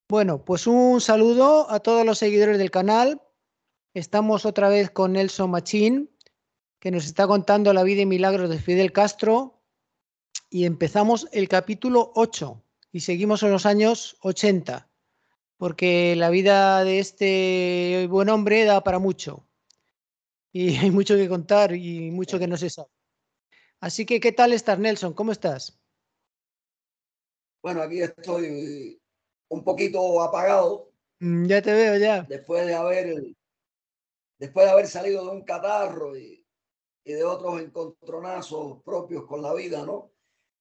Bueno, pues un saludo a todos los seguidores del canal. Estamos otra vez con Nelson Machín, que nos está contando la vida y milagros de Fidel Castro. Y empezamos el capítulo 8 y seguimos en los años 80, porque la vida de este buen hombre da para mucho. Y hay mucho que contar y mucho que no se sabe. Así que, ¿qué tal estás, Nelson? ¿Cómo estás? Bueno, aquí estoy un poquito apagado Ya te veo ya. después de haber salido de un catarro y de otros encontronazos propios con la vida, ¿no?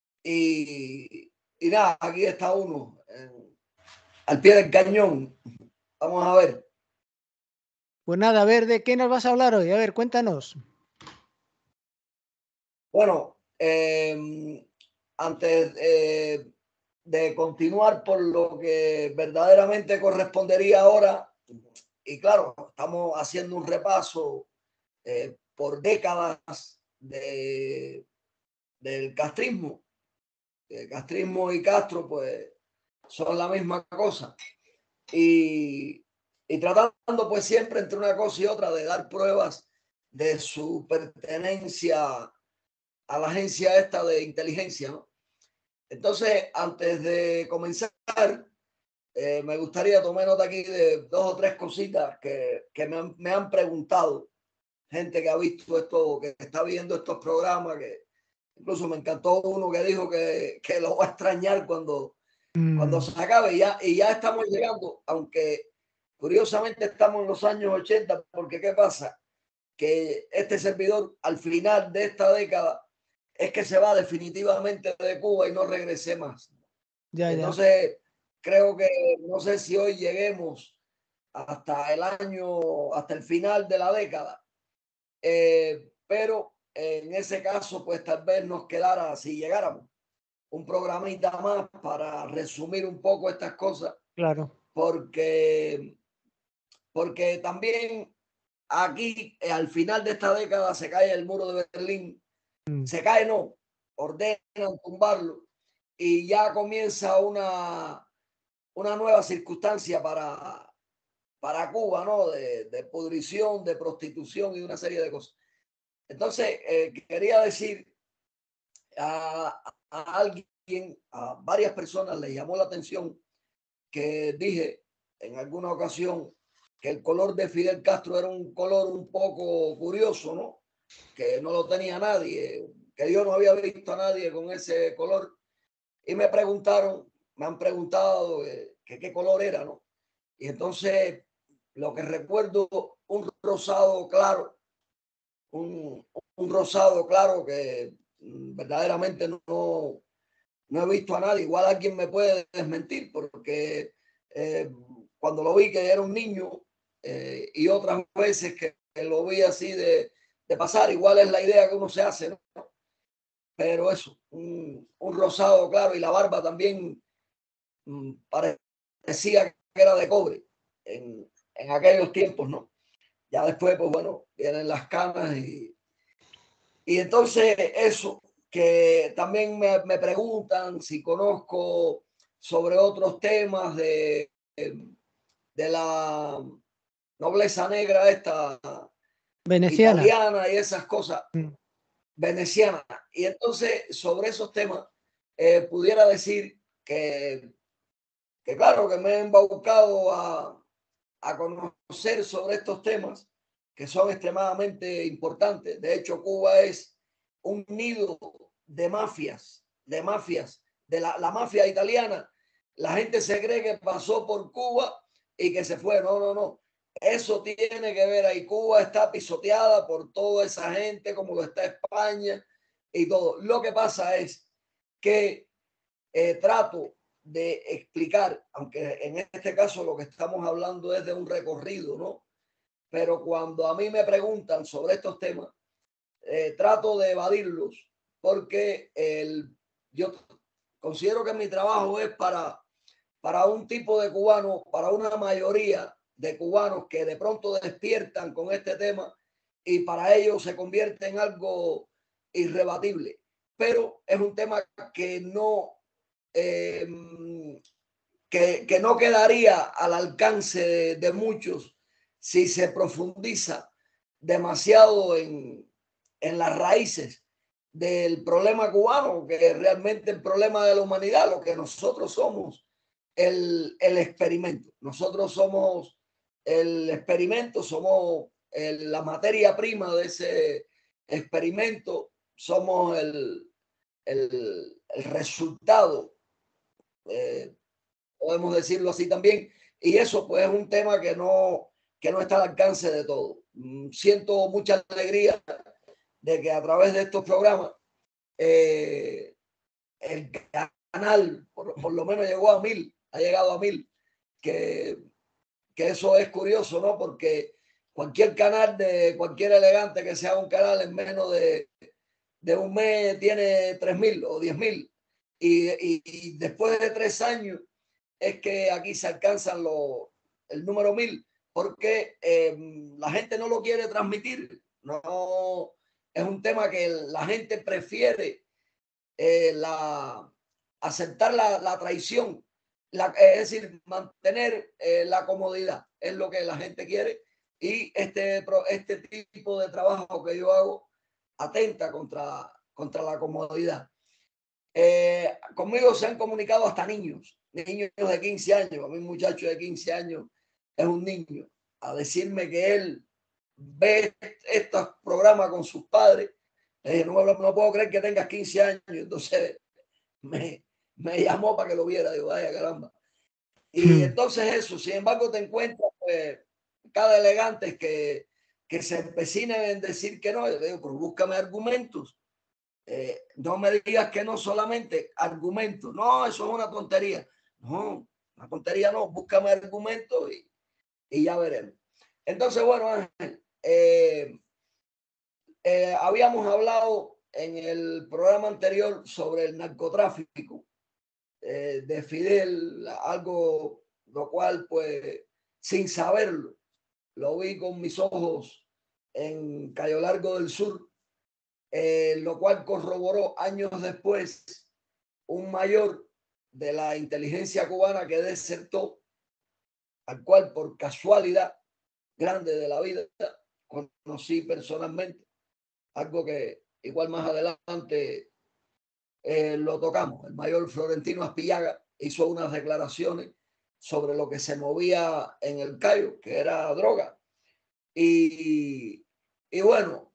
Y nada, aquí está uno, al pie del cañón. Vamos a ver. Pues nada, a ver, ¿de qué nos vas a hablar hoy? A ver, cuéntanos. Bueno, antes de continuar por lo que verdaderamente correspondería ahora, y claro, estamos haciendo un repaso por décadas del castrismo. El castrismo y Castro, pues, son la misma cosa. Y, y tratando, pues, siempre entre una cosa y otra de dar pruebas de su pertenencia a la agencia esta de inteligencia, ¿no? Entonces, antes de comenzar, me gustaría tomar nota aquí de dos o tres cositas que me han preguntado gente que ha visto esto, que está viendo estos programas, que incluso me encantó uno que dijo que lo va a extrañar cuando Mm, se acabe. Y ya estamos llegando, aunque curiosamente estamos en los años 80, porque ¿qué pasa? Que este servidor al final de esta década es que se va definitivamente de Cuba y no regrese más. ya, ya. Entonces, creo que no sé si hoy lleguemos hasta el final de la década, pero en ese caso, pues tal vez nos quedara, si llegáramos, un programita más para resumir un poco estas cosas, Claro. porque, porque también aquí, al final de esta década, se cae el muro de Berlín, Mm, se cae, no, ordenan tumbarlo y ya comienza una nueva circunstancia para Cuba, ¿no? De pudrición, de prostitución y una serie de cosas. Entonces, quería decir a alguien, a varias personas les llamó la atención que dije en alguna ocasión que el color de Fidel Castro era un color un poco curioso, ¿no? Que no lo tenía nadie, que yo no había visto a nadie con ese color. Y me han preguntado que qué color era, ¿no? Y entonces lo que recuerdo, un rosado claro, un, un rosado claro que verdaderamente no he visto a nadie. Igual alguien me puede desmentir porque eh, cuando lo vi que era un niño y otras veces que lo vi así de pasar, igual es la idea que uno se hace, ¿no? Pero eso, un rosado claro y la barba también parecía que era de cobre en aquellos tiempos, ¿no? Ya después, pues bueno, vienen las canas y entonces eso, que también me preguntan si conozco sobre otros temas de la nobleza negra esta Veneciana. italiana y esas cosas Mm, venecianas. Y entonces sobre esos temas pudiera decir que claro, que me he embaucado a conocer sobre estos temas que son extremadamente importantes. De hecho, Cuba es un nido de mafias, de la mafia italiana. La gente se cree que pasó por Cuba y que se fue. No, no, no. Eso tiene que ver ahí. Cuba está pisoteada por toda esa gente, como lo está España y todo. Lo que pasa es que trato de explicar, aunque en este caso lo que estamos hablando es de un recorrido, ¿no? Pero cuando a mí me preguntan sobre estos temas, trato de evadirlos porque yo considero que mi trabajo es para un tipo de cubano, para una mayoría de cubanos que de pronto despiertan con este tema y para ellos se convierte en algo irrebatible. Pero es un tema que no, eh, que no quedaría al alcance de muchos si se profundiza demasiado en las raíces del problema cubano, que es realmente el problema de la humanidad, lo que nosotros somos, el experimento. Nosotros somos el experimento, somos la materia prima de ese experimento, somos el resultado, podemos decirlo así también, y eso pues es un tema que no está al alcance de todo. Siento mucha alegría de que a través de estos programas el canal por lo menos llegó a 1000, ha llegado a 1000, que eso es curioso, ¿no? Porque cualquier canal de cualquier elegante que sea un canal en menos de un mes tiene 3000 o 10.000, y después de 3 años es que aquí se alcanzan el número 1000, porque la gente no lo quiere transmitir. No, es un tema que la gente prefiere aceptar la traición, es decir, mantener la comodidad, es lo que la gente quiere, y este tipo de trabajo que yo hago atenta contra la comodidad. Conmigo se han comunicado hasta niños de 15 años. A mí un muchacho de 15 años es un niño, a decirme que él ve estos programas con sus padres. No puedo creer que tengas 15 años. Entonces me llamó para que lo viera. Digo, vaya caramba. Y entonces eso, sin embargo, te encuentras pues, cada elegante que se empecina en decir que no. Yo digo, pero búscame argumentos. No me digas que no, solamente argumentos. No, eso es una tontería. No, una tontería no. Búscame argumentos y ya veremos. Entonces, bueno, Ángel, habíamos hablado en el programa anterior sobre el narcotráfico de Fidel, algo lo cual, pues, sin saberlo, lo vi con mis ojos en Cayo Largo del Sur, lo cual corroboró años después un mayor de la inteligencia cubana que desertó, al cual por casualidad grande de la vida conocí personalmente, algo que igual más adelante lo tocamos. El mayor Florentino Aspillaga hizo unas declaraciones sobre lo que se movía en el Cayo, que era droga. Y bueno,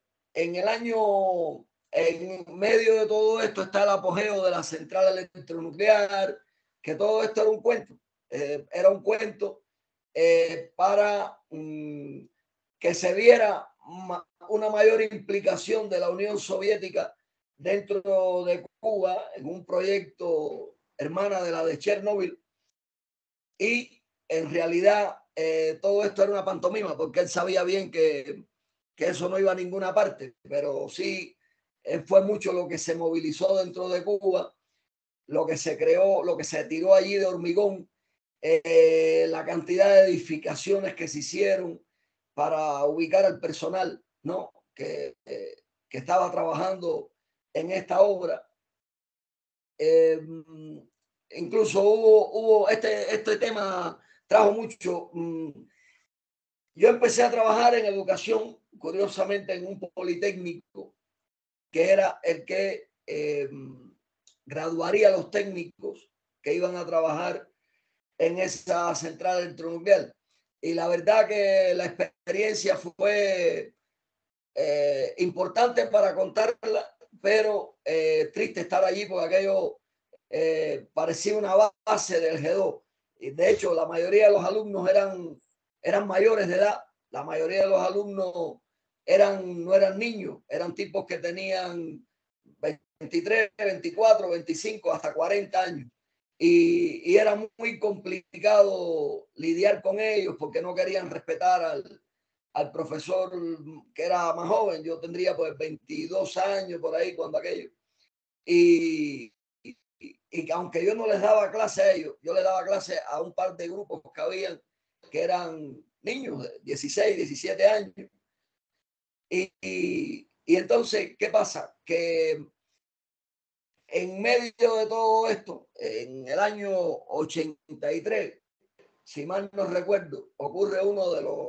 en medio de todo esto está el apogeo de la central electronuclear, que todo esto era un cuento para que se viera una mayor implicación de la Unión Soviética dentro de Cuba en un proyecto hermana de la de Chernobyl, y en realidad todo esto era una pantomima, porque él sabía bien que eso no iba a ninguna parte, pero sí fue mucho lo que se movilizó dentro de Cuba, lo que se creó, lo que se tiró allí de hormigón, la cantidad de edificaciones que se hicieron para ubicar al personal, ¿no? que estaba trabajando en esta obra. Incluso hubo este tema trajo mucho. Yo empecé a trabajar en educación, curiosamente en un politécnico, que era el que graduaría a los técnicos que iban a trabajar en esa central electronuclear. Y la verdad que la experiencia fue importante para contarla, pero triste estar allí porque aquello parecía una base del G2. Y de hecho, la mayoría de los alumnos eran mayores de edad. La mayoría de los alumnos no eran niños, eran tipos que tenían 23, 24, 25, hasta 40 años. Y era muy complicado lidiar con ellos porque no querían respetar al profesor que era más joven. Yo tendría pues 22 años por ahí cuando aquello. Y aunque yo no les daba clase a ellos, yo les daba clase a un par de grupos que habían, que eran niños de 16, 17 años. Y entonces, ¿qué pasa? Que en medio de todo esto, en el año 83, si mal no recuerdo, ocurre uno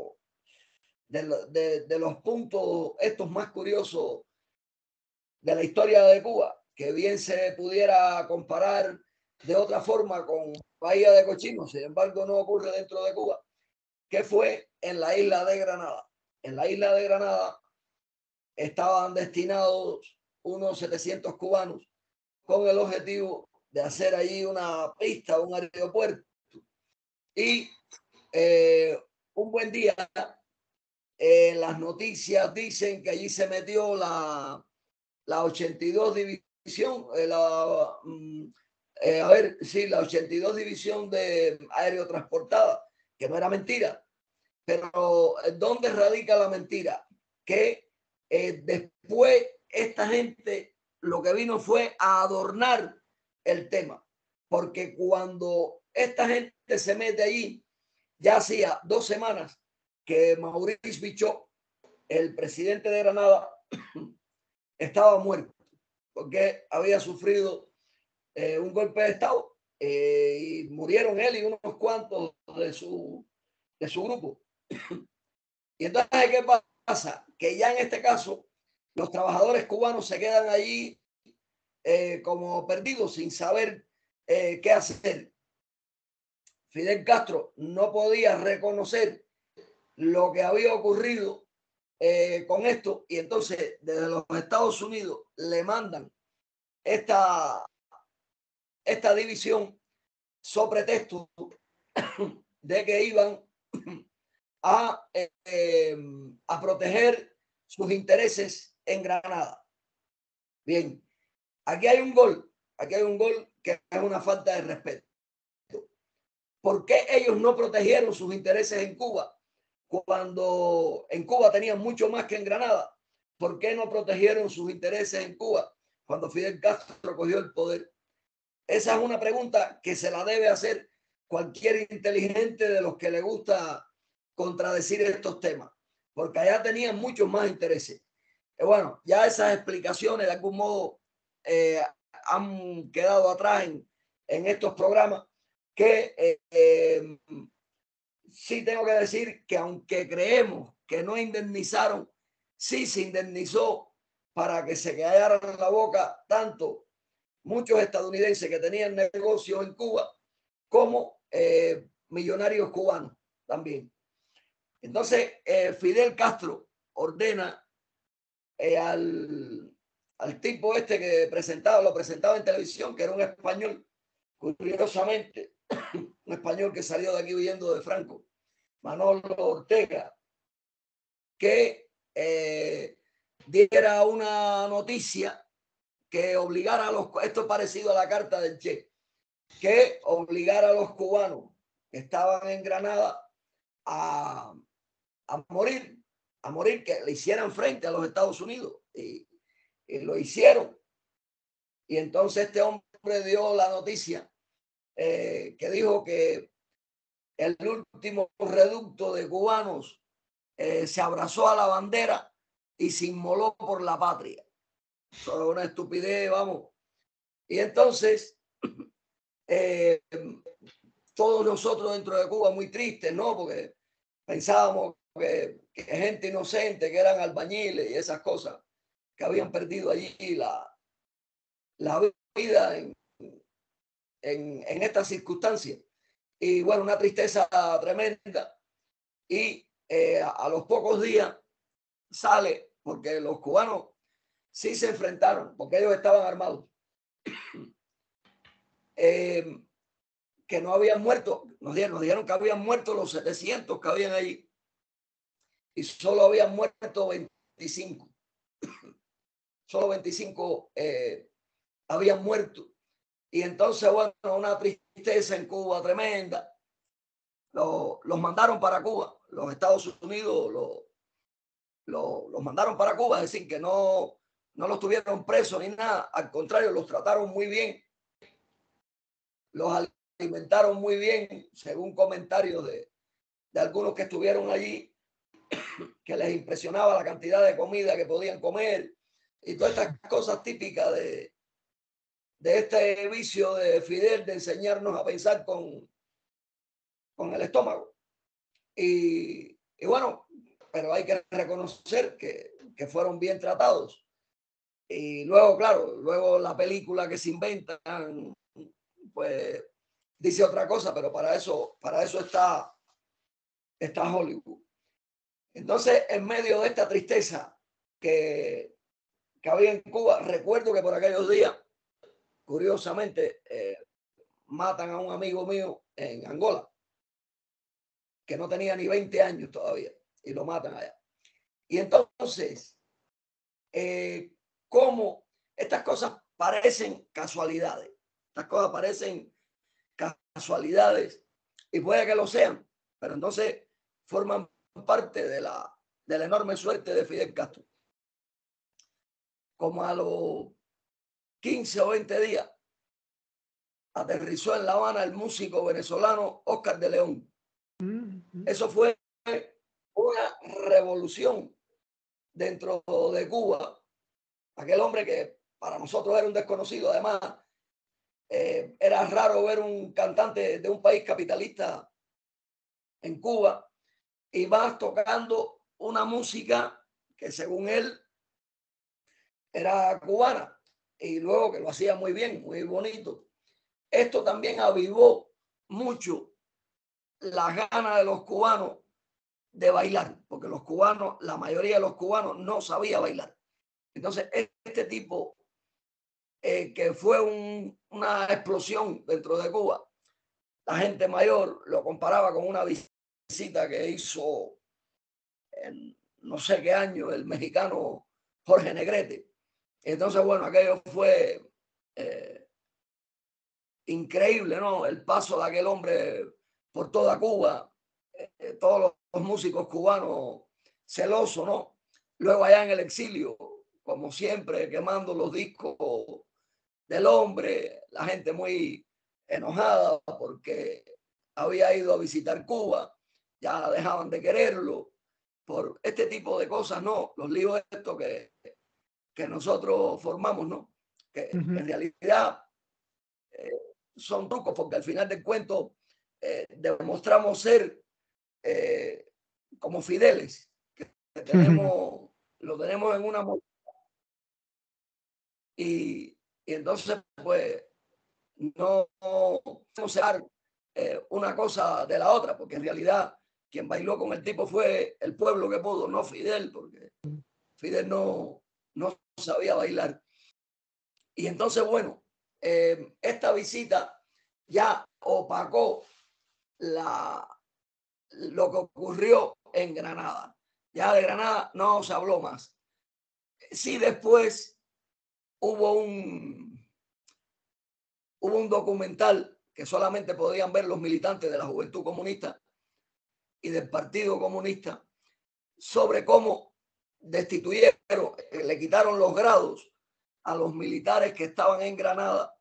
de los puntos estos más curiosos de la historia de Cuba, que bien se pudiera comparar de otra forma con Bahía de Cochinos, sin embargo no ocurre dentro de Cuba, que fue en la isla de Granada. En la isla de Granada estaban destinados unos 700 cubanos con el objetivo de hacer allí una pista, un aeropuerto. Y un buen día, las noticias dicen que allí se metió la 82 División, la 82 División de Aerotransportada, que no era mentira. Pero ¿dónde radica la mentira? Que después esta gente lo que vino fue a adornar el tema, porque cuando esta gente se mete allí, ya hacía 2 semanas que Maurice Bichot, el presidente de Granada, estaba muerto, porque había sufrido un golpe de Estado y murieron él y unos cuantos de su grupo. Y entonces, ¿qué pasa? Que ya en este caso, los trabajadores cubanos se quedan allí como perdidos sin saber qué hacer. Fidel Castro no podía reconocer lo que había ocurrido con esto y entonces desde los Estados Unidos le mandan esta división sobre pretexto de que iban a proteger sus intereses en Granada. Bien, aquí hay un gol que es una falta de respeto. ¿Por qué ellos no protegieron sus intereses en Cuba cuando en Cuba tenían mucho más que en Granada? ¿Por qué no protegieron sus intereses en Cuba cuando Fidel Castro cogió el poder? Esa es una pregunta que se la debe hacer cualquier inteligente de los que le gusta contradecir estos temas, porque allá tenían muchos más intereses. Bueno, ya esas explicaciones de algún modo han quedado atrás en estos programas, que sí tengo que decir que aunque creemos que no indemnizaron, sí se indemnizó para que se callaran la boca tanto muchos estadounidenses que tenían negocios en Cuba como millonarios cubanos también. Entonces, Fidel Castro ordena al tipo este que lo presentaba en televisión, que era un español, curiosamente, un español que salió de aquí huyendo de Franco, Manolo Ortega, que diera una noticia que obligara a esto es parecido a la carta del Che, que obligara a los cubanos que estaban en Granada a morir, que le hicieran frente a los Estados Unidos. Y lo hicieron. Y entonces este hombre dio la noticia que dijo que el último reducto de cubanos se abrazó a la bandera y se inmoló por la patria. Eso es una estupidez, vamos. Y entonces todos nosotros dentro de Cuba muy tristes, ¿no? Porque pensábamos que gente inocente, que eran albañiles y esas cosas, que habían perdido allí la vida en estas circunstancias. Y bueno, una tristeza tremenda. Y a los pocos días sale, porque los cubanos sí se enfrentaron, porque ellos estaban armados, que no habían muerto, nos dijeron que habían muerto los 700 que habían allí y solo habían muerto 25. Solo 25 habían muerto. Y entonces, bueno, una tristeza en Cuba tremenda. Los mandaron para Cuba. Los Estados Unidos los mandaron para Cuba, es decir, que no los tuvieron presos ni nada. Al contrario, los trataron muy bien. Los alimentaron muy bien, según comentarios de algunos que estuvieron allí, que les impresionaba la cantidad de comida que podían comer y todas estas cosas típicas este vicio de Fidel de enseñarnos a pensar con el estómago. Y bueno, pero hay que reconocer que fueron bien tratados. Y luego, claro, luego la película que se inventan, pues dice otra cosa, pero para eso está Hollywood. Entonces, en medio de esta tristeza que había en Cuba, recuerdo que por aquellos días, curiosamente, matan a un amigo mío en Angola, que no tenía ni 20 años todavía, y lo matan allá. Y entonces, cómo estas cosas parecen casualidades, estas cosas parecen casualidades, y puede que lo sean, pero entonces forman parte de la enorme suerte de Fidel Castro. Como a los 15 o 20 días, aterrizó en La Habana el músico venezolano Oscar de León. Eso fue una revolución dentro de Cuba. Aquel hombre que para nosotros era un desconocido, además, era raro ver un cantante de un país capitalista en Cuba, y más tocando una música que según él era cubana, y luego que lo hacía muy bien, muy bonito. Esto también avivó mucho las ganas de los cubanos de bailar, porque los cubanos, la mayoría de los cubanos no sabía bailar. Entonces, este tipo, que fue una explosión dentro de Cuba, la gente mayor lo comparaba con una visita que hizo en no sé qué año el mexicano Jorge Negrete. Entonces, bueno, aquello fue increíble, ¿no? El paso de aquel hombre por toda Cuba, todos los músicos cubanos celosos, ¿no? Luego allá en el exilio, como siempre, quemando los discos del hombre, la gente muy enojada porque había ido a visitar Cuba, ya dejaban de quererlo por este tipo de cosas, ¿no? Los líos estos que nosotros formamos, ¿no? Que en realidad son trucos, porque al final del cuento demostramos ser como Fideles, que lo tenemos en una y entonces pues no separar una cosa de la otra, porque en realidad quien bailó con el tipo fue el pueblo que pudo, no Fidel, porque Fidel no sabía bailar. Y entonces, bueno, esta visita ya opacó lo que ocurrió en Granada. Ya de Granada no se habló más. Sí, después hubo un documental que solamente podían ver los militantes de la Juventud Comunista y del Partido Comunista sobre cómo destituyeron, le quitaron los grados a los militares que estaban en Granada,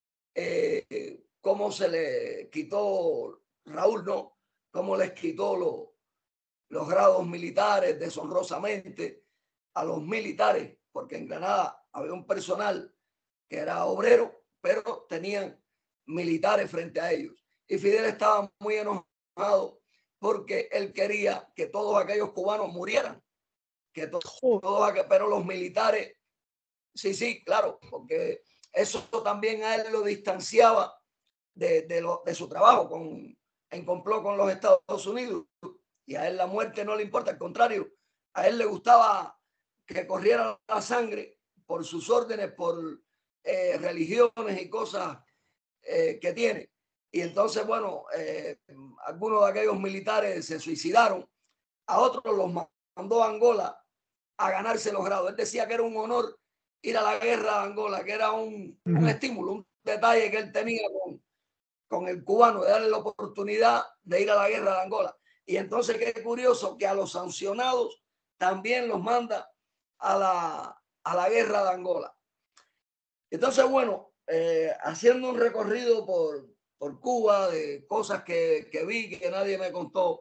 cómo se le quitó, Raúl, ¿no? Cómo les quitó los grados militares deshonrosamente a los militares, porque en Granada había un personal que era obrero, pero tenían militares frente a ellos. Y Fidel estaba muy enojado porque él quería que todos aquellos cubanos murieran, pero los militares, sí, claro, porque eso también a él lo distanciaba de su trabajo en complot con los Estados Unidos, y a él la muerte no le importa, al contrario, a él le gustaba que corriera la sangre por sus órdenes, por religiones y cosas que tiene. Y entonces, bueno, algunos de aquellos militares se suicidaron, a otros los mandó a Angola a ganarse los grados. Él decía que era un honor ir a la guerra de Angola, que era un estímulo, un detalle que él tenía con el cubano, de darle la oportunidad de ir a la guerra de Angola. Y entonces, qué curioso que a los sancionados también los manda a la guerra de Angola. Entonces, bueno, haciendo un recorrido por Cuba de cosas que vi que nadie me contó,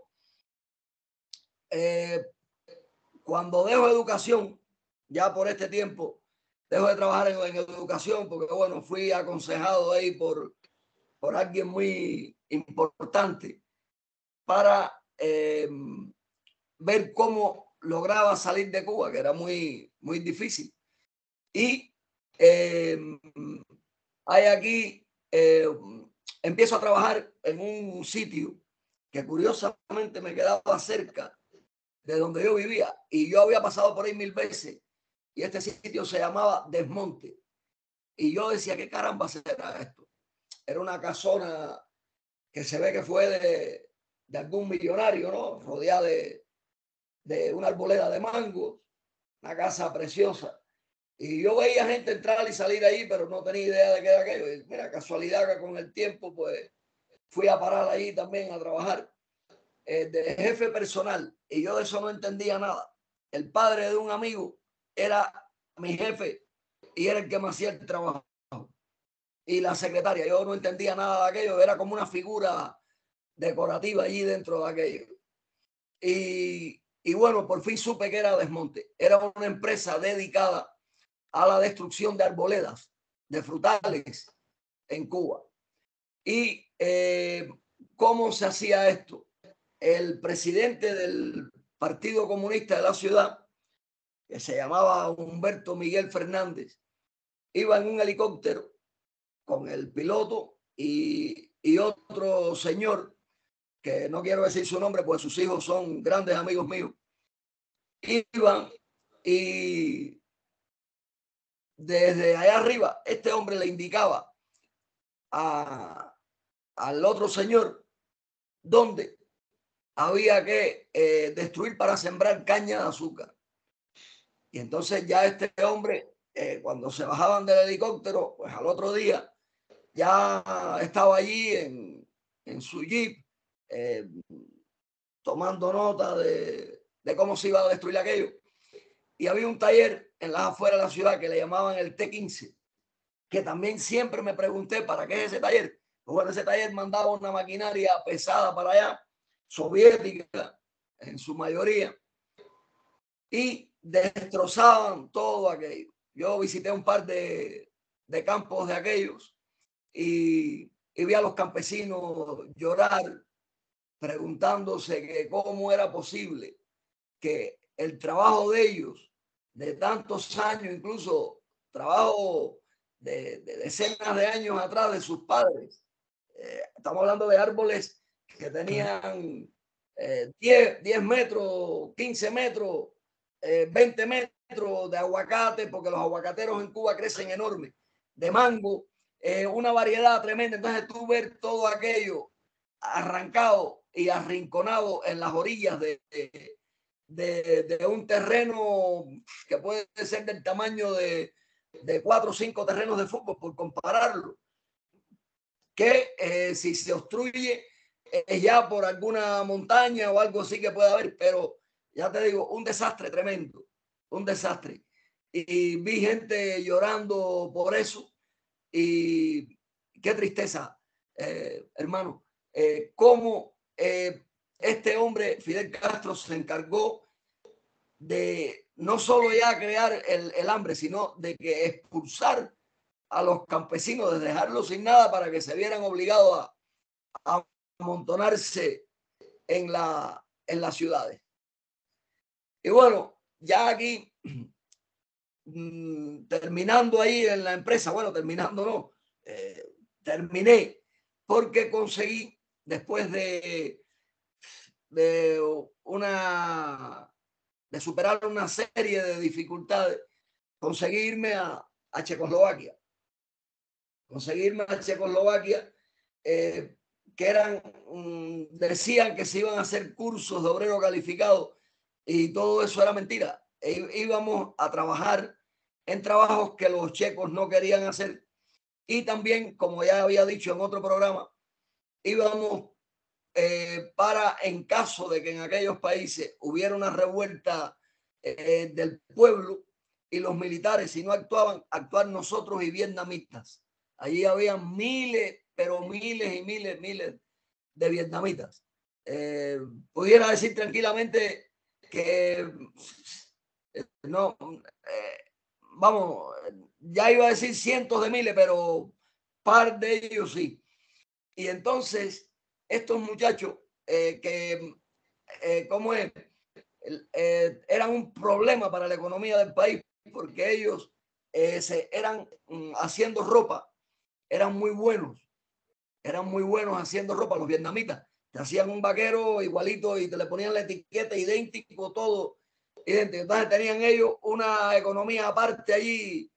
cuando dejo educación, ya por este tiempo, dejo de trabajar en educación porque, bueno, fui aconsejado ahí por alguien muy importante para ver cómo lograba salir de Cuba, que era muy, muy difícil. Y hay aquí, empiezo a trabajar en un sitio que curiosamente me quedaba cerca de donde yo vivía y yo había pasado por ahí 1000 veces y este sitio se llamaba Desmonte y yo decía, ¿qué caramba será esto? Era una casona que se ve que fue de algún millonario, ¿no? Rodeada de una arboleda de mangos, una casa preciosa. Y yo veía gente entrar y salir ahí, pero no tenía idea de qué era aquello. Y mira, casualidad que con el tiempo, pues fui a parar ahí también a trabajar de jefe personal. Y yo de eso no entendía nada. El padre de un amigo era mi jefe y era el que me hacía el trabajo. Y la secretaria, yo no entendía nada de aquello, era como una figura decorativa allí dentro de aquello. Y bueno, por fin supe que era Desmonte. Era una empresa dedicada a la destrucción de arboledas, de frutales en Cuba. ¿Y cómo se hacía esto? El presidente del Partido Comunista de la ciudad, que se llamaba Humberto Miguel Fernández, iba en un helicóptero con el piloto y otro señor, que no quiero decir su nombre, pues sus hijos son grandes amigos míos, iban y desde allá arriba este hombre le indicaba al otro señor dónde había que destruir para sembrar caña de azúcar. Y entonces ya este hombre, cuando se bajaban del helicóptero, pues al otro día ya estaba allí en su jeep tomando nota de cómo se iba a destruir aquello. Y había un taller en las afueras de la ciudad que le llamaban el T15, que también siempre me pregunté para qué es ese taller. Pues bueno, ese taller mandaba una maquinaria pesada para allá, soviética en su mayoría, y destrozaban todo aquello. Yo visité un par de campos de aquellos y vi a los campesinos llorar preguntándose que cómo era posible que el trabajo de ellos, de tantos años, incluso trabajo de decenas de años atrás de sus padres, estamos hablando de árboles que tenían 10 metros, 15 metros, 20 metros de aguacate, porque los aguacateros en Cuba crecen enormes, de mango, una variedad tremenda. Entonces tú ver todo aquello arrancado y arrinconado en las orillas de un terreno que puede ser del tamaño de 4 o 5 terrenos de fútbol, por compararlo, que si se obstruye es ya por alguna montaña o algo así que pueda haber, pero ya te digo, un desastre tremendo, un desastre. Y vi gente llorando por eso y qué tristeza, hermano, cómo este hombre, Fidel Castro, se encargó de no solo ya crear el hambre, sino de que expulsar a los campesinos, de dejarlos sin nada para que se vieran obligados a amontonarse en las ciudades. Y bueno, ya aquí, terminando ahí en la empresa, bueno, terminando no, terminé porque conseguí, después de una de superar una serie de dificultades, conseguirme a Checoslovaquia. Conseguirme a Checoslovaquia, que eran, decían que se iban a hacer cursos de obrero calificado y todo eso era mentira. Íbamos a trabajar en trabajos que los checos no querían hacer y también, como ya había dicho en otro programa, íbamos para, en caso de que en aquellos países hubiera una revuelta del pueblo y los militares, si no actuaban, actuar nosotros y vietnamitas. Allí había miles, pero miles y miles de vietnamitas. Pudiera decir tranquilamente que no, vamos, ya iba a decir cientos de miles, pero par de ellos sí. Y entonces, estos muchachos ¿cómo es? Eran un problema para la economía del país, porque ellos eran haciendo ropa, eran muy buenos haciendo ropa, los vietnamitas. Te hacían un vaquero igualito y te le ponían la etiqueta idéntico, todo idéntico. Entonces tenían ellos una economía aparte allí,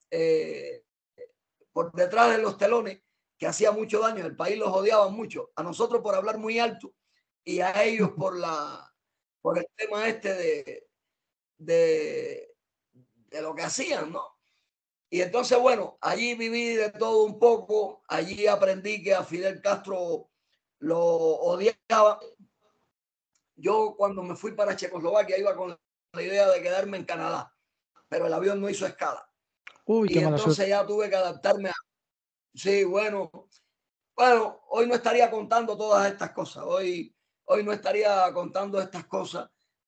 por detrás de los telones, que hacía mucho daño. El país los odiaba mucho. A nosotros por hablar muy alto y a ellos por el tema de lo que hacían, ¿no? Y entonces, bueno, allí viví de todo un poco. Allí aprendí que a Fidel Castro lo odiaba. Yo cuando me fui para Checoslovaquia iba con la idea de quedarme en Canadá, pero el avión no hizo escala. Uy, qué Y mala suerte. entonces ya tuve que adaptarme a... Sí, bueno, hoy no estaría contando todas estas cosas. Hoy no estaría contando estas cosas.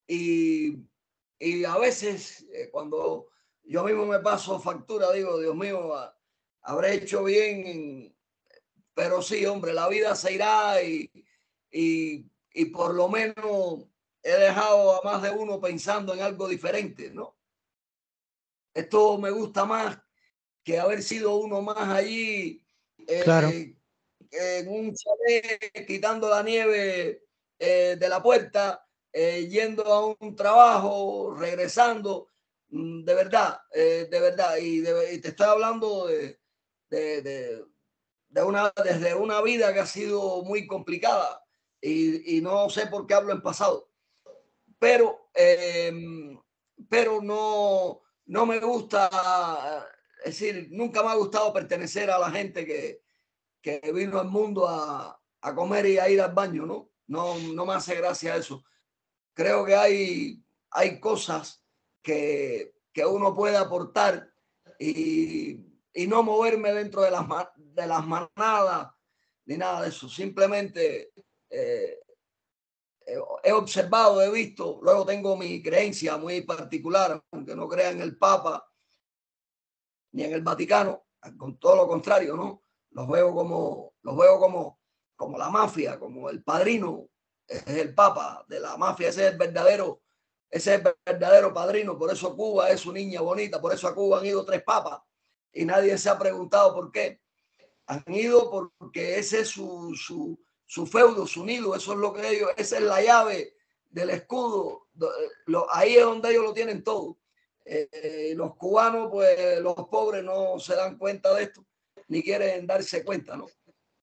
Y a veces, cuando yo mismo me paso factura, digo, Dios mío, habré hecho bien. Pero sí, hombre, la vida se irá y por lo menos he dejado a más de uno pensando en algo diferente, ¿no? Esto me gusta más que haber sido uno más allí, Claro. en un chalet, quitando la nieve de la puerta, yendo a un trabajo, regresando, de verdad, y te estoy hablando de, de, desde una vida que ha sido muy complicada y no sé por qué hablo en pasado, pero, pero no me gusta, es decir, nunca me ha gustado pertenecer a la gente que vino al mundo a comer y a ir al baño, ¿no? No me hace gracia eso. Creo que hay cosas que uno puede aportar y no moverme dentro de las manadas ni nada de eso. Simplemente eh, he observado, he visto, luego tengo mi creencia muy particular, aunque no crea en el Papa ni en el Vaticano, con todo lo contrario, ¿no? Los veo como la mafia, como el padrino, es el Papa de la mafia, ese es el verdadero padrino. Por eso Cuba es su niña bonita, por eso a Cuba han ido 3 papas y nadie se ha preguntado por qué. Han ido porque ese es su feudo, su nido, eso es lo que ellos, esa es la llave del escudo, ahí es donde ellos lo tienen todo. Los cubanos, pues los pobres no se dan cuenta de esto, ni quieren darse cuenta, ¿no?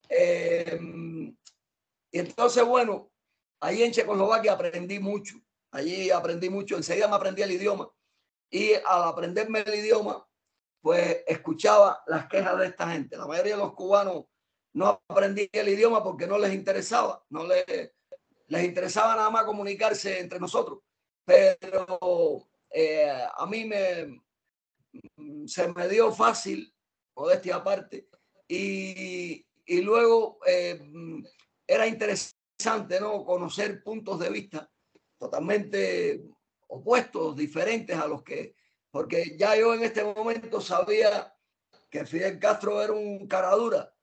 Y entonces, bueno, allí en Checoslovaquia aprendí mucho, enseguida me aprendí el idioma y al aprenderme el idioma, pues escuchaba las quejas de esta gente. La mayoría de los cubanos no aprendían el idioma porque no les interesaba, les interesaba nada más comunicarse entre nosotros. Pero a mí se me dio fácil, modestia aparte, y luego era interesante, ¿no? Conocer puntos de vista totalmente opuestos, diferentes a los que, porque ya yo en este momento sabía que Fidel Castro era un caradura,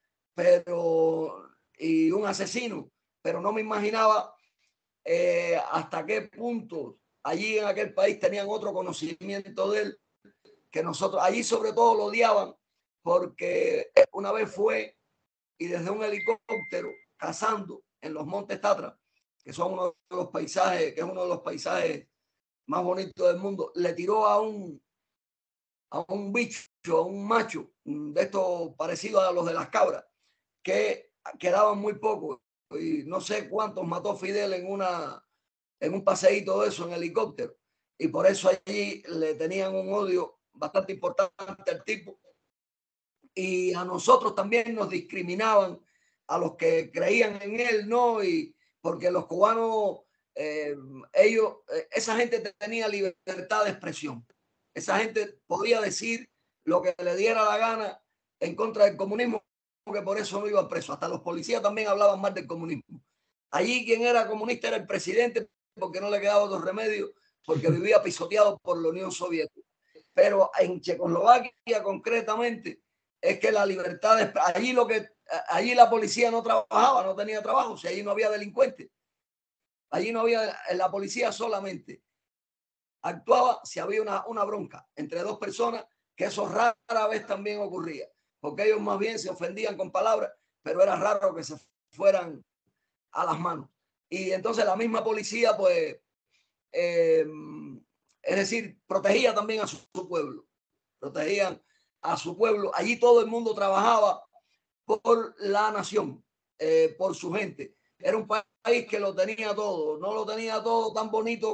y un asesino, pero no me imaginaba hasta qué punto allí en aquel país tenían otro conocimiento de él que nosotros. Allí sobre todo lo odiaban porque una vez fue y desde un helicóptero cazando en los Montes Tatra, que son uno de los paisajes, que es uno de los paisajes más bonitos del mundo, le tiró a un bicho, a un macho de estos parecidos a los de las cabras, que quedaban muy pocos. Y no sé cuántos mató Fidel en un paseíto de eso en helicóptero. Y por eso allí le tenían un odio bastante importante al tipo. Y a nosotros también nos discriminaban, a los que creían en él, ¿no? Y porque los cubanos, esa gente tenía libertad de expresión. Esa gente podía decir lo que le diera la gana en contra del comunismo, que por eso no iban presos. Hasta los policías también hablaban mal del comunismo. Allí quien era comunista era el presidente, porque no le quedaba otro remedio, porque vivía pisoteado por la Unión Soviética. pero en Checoslovaquia concretamente es que la libertad de, allí la policía no trabajaba, no tenía trabajo, si allí no había delincuentes, allí no había, la policía solamente actuaba si había una bronca entre dos personas, que eso rara vez también ocurría, porque ellos más bien se ofendían con palabras, pero era raro que se fueran a las manos. Y entonces la misma policía, pues, es decir, protegía también a su pueblo, protegían a su pueblo. Allí todo el mundo trabajaba por la nación, por su gente. Era un país que lo tenía todo, no lo tenía todo tan bonito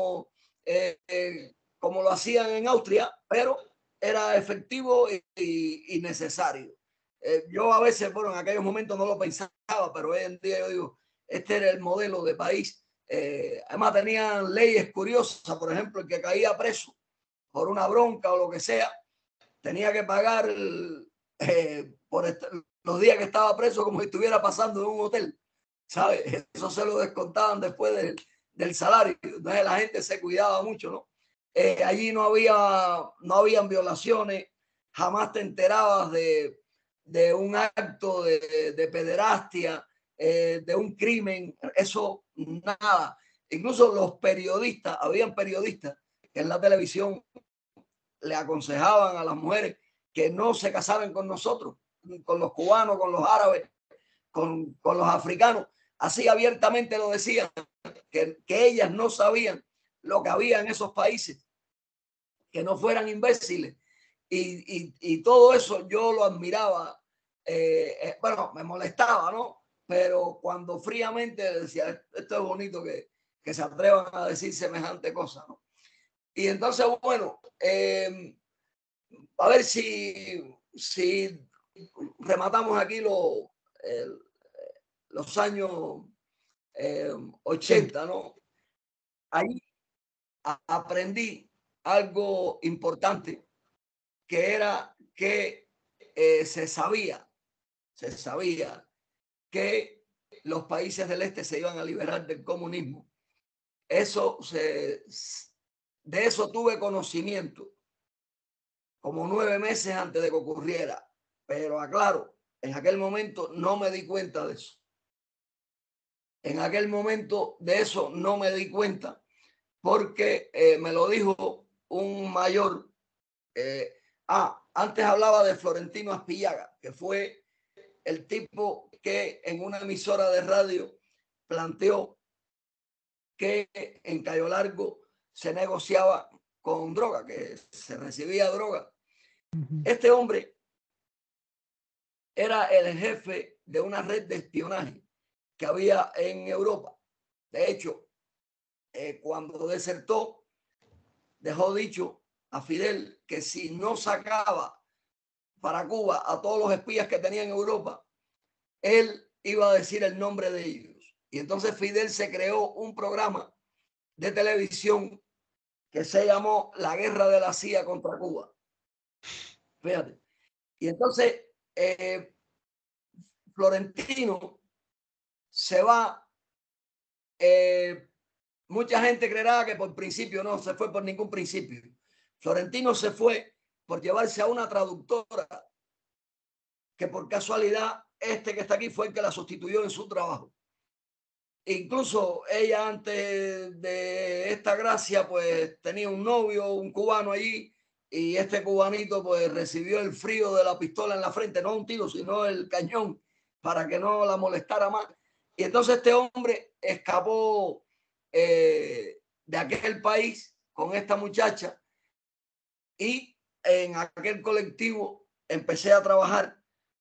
como lo hacían en Austria, pero era efectivo y necesario. Yo a veces, bueno, en aquellos momentos no lo pensaba, pero hoy en día yo digo, este era el modelo de país. Además tenían leyes curiosas, por ejemplo, el que caía preso por una bronca o lo que sea, tenía que pagar por los días que estaba preso como si estuviera pasando en un hotel, ¿sabes? Eso se lo descontaban después del salario. Entonces la gente se cuidaba mucho, ¿no? Allí no habían violaciones, jamás te enterabas de un acto de pederastia, de un crimen, eso nada. Incluso los periodistas, habían periodistas que en la televisión le aconsejaban a las mujeres que no se casaran con nosotros, con los cubanos, con los árabes, con los africanos. Así abiertamente lo decían, que ellas no sabían lo que había en esos países, que no fueran imbéciles. Y todo eso yo lo admiraba. Bueno, me molestaba, ¿no? Pero cuando fríamente decía, esto es bonito que se atrevan a decir semejante cosa, ¿no? Y entonces, bueno, a ver si rematamos aquí los años 80, ¿no? Ahí aprendí algo importante, que era que se sabía que los países del este se iban a liberar del comunismo. De eso tuve conocimiento como 9 meses antes de que ocurriera, pero aclaro, en aquel momento no me di cuenta de eso. En aquel momento de eso no me di cuenta porque me lo dijo un mayor. Antes hablaba de Florentino Aspillaga, que fue el tipo que en una emisora de radio planteó que en Cayo Largo se negociaba con droga, que se recibía droga. Este hombre era el jefe de una red de espionaje que había en Europa. De hecho, cuando desertó, dejó dicho a Fidel que si no sacaba para Cuba a todos los espías que tenía en Europa, él iba a decir el nombre de ellos. Y entonces Fidel se creó un programa de televisión que se llamó La Guerra de la CIA contra Cuba. Fíjate. Y entonces Florentino se va. Mucha gente creerá que por principio no se fue por ningún principio. Florentino se fue por llevarse a una traductora que por casualidad que está aquí fue el que la sustituyó en su trabajo. Incluso ella antes de esta gracia pues tenía un novio, un cubano allí, y este cubanito pues recibió el frío de la pistola en la frente, no un tiro sino el cañón, para que no la molestara más. Y entonces este hombre escapó de aquel país con esta muchacha, y en aquel colectivo empecé a trabajar.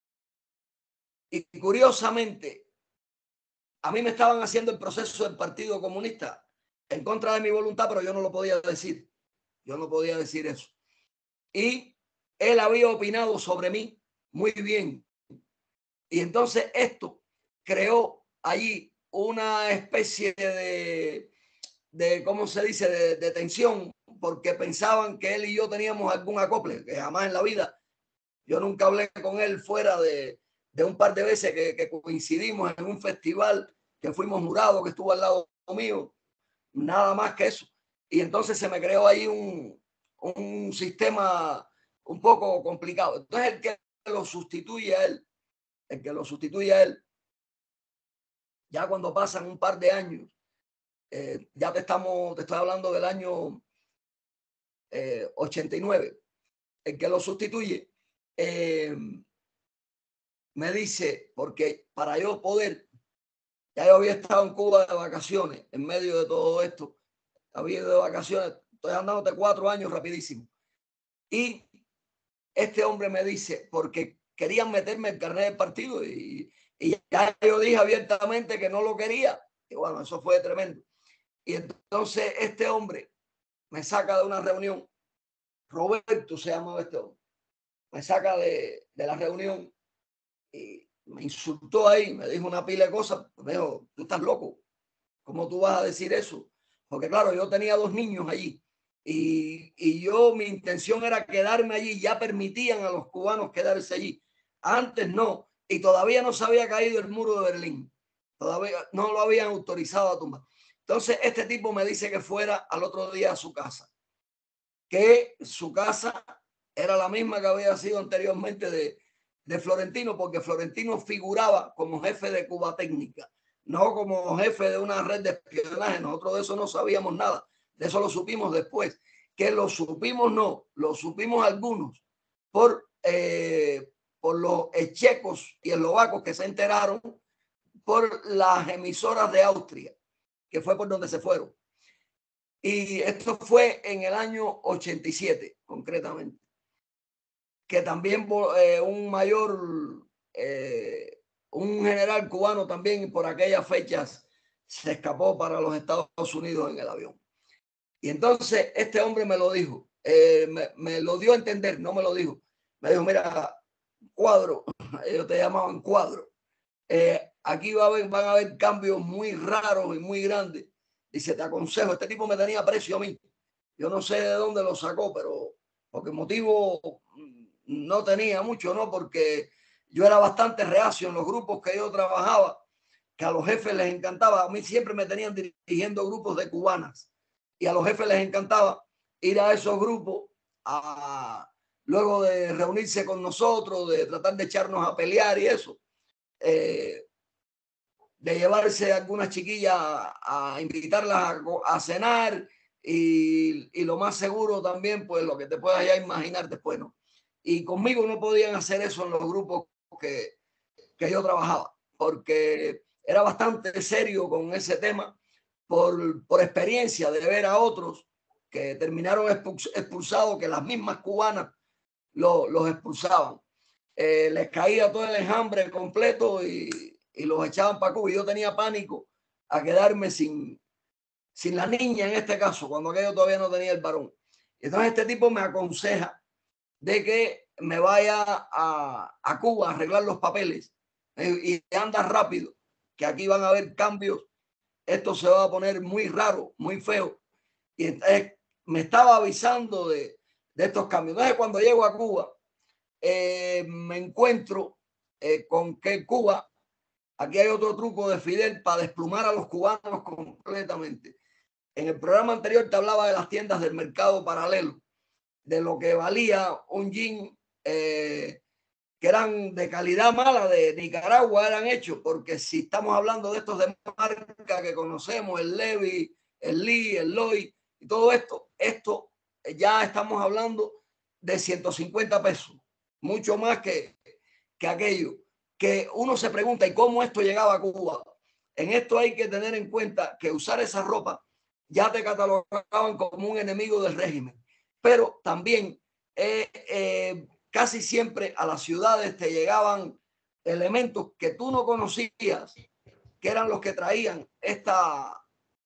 Y curiosamente, a mí me estaban haciendo el proceso del Partido Comunista en contra de mi voluntad, pero yo no lo podía decir. Yo no podía decir eso. Y él había opinado sobre mí muy bien. Y entonces esto creó allí una especie ¿cómo se dice?, de tensión, porque pensaban que él y yo teníamos algún acople, que jamás en la vida. Yo nunca hablé con él fuera de un par de veces que coincidimos en un festival, que fuimos jurados, que estuvo al lado mío, nada más que eso. Y entonces se me creó ahí un sistema un poco complicado. Entonces el que lo sustituye a él, ya cuando pasan un par de años, ya te estoy hablando del año 89, el que lo sustituye, me dice, porque para yo poder, ya yo había estado en Cuba de vacaciones, en medio de todo esto, había ido de vacaciones, estoy andando de 4 años rapidísimo. Y este hombre me dice, porque querían meterme el carnet del partido y ya yo dije abiertamente que no lo quería. Y bueno, eso fue tremendo. Y entonces este hombre me saca de una reunión, Roberto se llamaba este hombre, me saca de la reunión y me insultó ahí, me dijo una pila de cosas. Me dijo, tú estás loco, ¿cómo tú vas a decir eso? Porque claro, yo tenía 2 niños allí y yo, mi intención era quedarme allí, ya permitían a los cubanos quedarse allí. Antes no, y todavía no se había caído el muro de Berlín, todavía no lo habían autorizado a tumbar. Entonces este tipo me dice que fuera al otro día a su casa, que su casa era la misma que había sido anteriormente de Florentino, porque Florentino figuraba como jefe de Cuba Técnica, no como jefe de una red de espionaje. Nosotros de eso no sabíamos nada, de eso lo supimos después. Que lo supimos, no, lo supimos algunos por los checos y eslovacos que se enteraron por las emisoras de Austria, que fue por donde se fueron. Y esto fue en el año 87, concretamente. Que también un mayor, un general cubano también por aquellas fechas se escapó para los Estados Unidos en el avión. Y entonces este hombre me lo dijo, me lo dio a entender, no me lo dijo. Me dijo, mira, Cuadro, ellos te llamaban Cuadro. Aquí van a haber cambios muy raros y muy grandes. Dice, te aconsejo, este tipo me tenía aprecio a mí. Yo no sé de dónde lo sacó, pero porque motivo no tenía mucho, ¿no? Porque yo era bastante reacio en los grupos que yo trabajaba, que a los jefes les encantaba. A mí siempre me tenían dirigiendo grupos de cubanas y a los jefes les encantaba ir a esos grupos luego de reunirse con nosotros, de tratar de echarnos a pelear y eso. De llevarse a algunas chiquillas a invitarlas a cenar y lo más seguro también, pues lo que te puedas ya imaginar después, ¿no? Y conmigo no podían hacer eso en los grupos que yo trabajaba, porque era bastante serio con ese tema por experiencia de ver a otros que terminaron expulsados, que las mismas cubanas los expulsaban. Les caía todo el enjambre completo y los echaban para Cuba. Y yo tenía pánico a quedarme sin la niña en este caso, cuando aquello todavía no tenía el varón. Entonces este tipo me aconseja de que me vaya a Cuba a arreglar los papeles y anda rápido, que aquí van a haber cambios. Esto se va a poner muy raro, muy feo. Y entonces me estaba avisando de estos cambios. Entonces cuando llego a Cuba, me encuentro con que Cuba, aquí hay otro truco de Fidel para desplumar a los cubanos completamente. En el programa anterior te hablaba de las tiendas del mercado paralelo, de lo que valía un jean que eran de calidad mala de Nicaragua, eran hechos, porque si estamos hablando de estos de marca que conocemos, el Levi, el Lee, el Lloyd y todo esto ya estamos hablando de 150 pesos, mucho más que aquello, que uno se pregunta, ¿y cómo esto llegaba a Cuba? En esto hay que tener en cuenta que usar esa ropa ya te catalogaban como un enemigo del régimen, pero también casi siempre a las ciudades te llegaban elementos que tú no conocías, que eran los que traían esta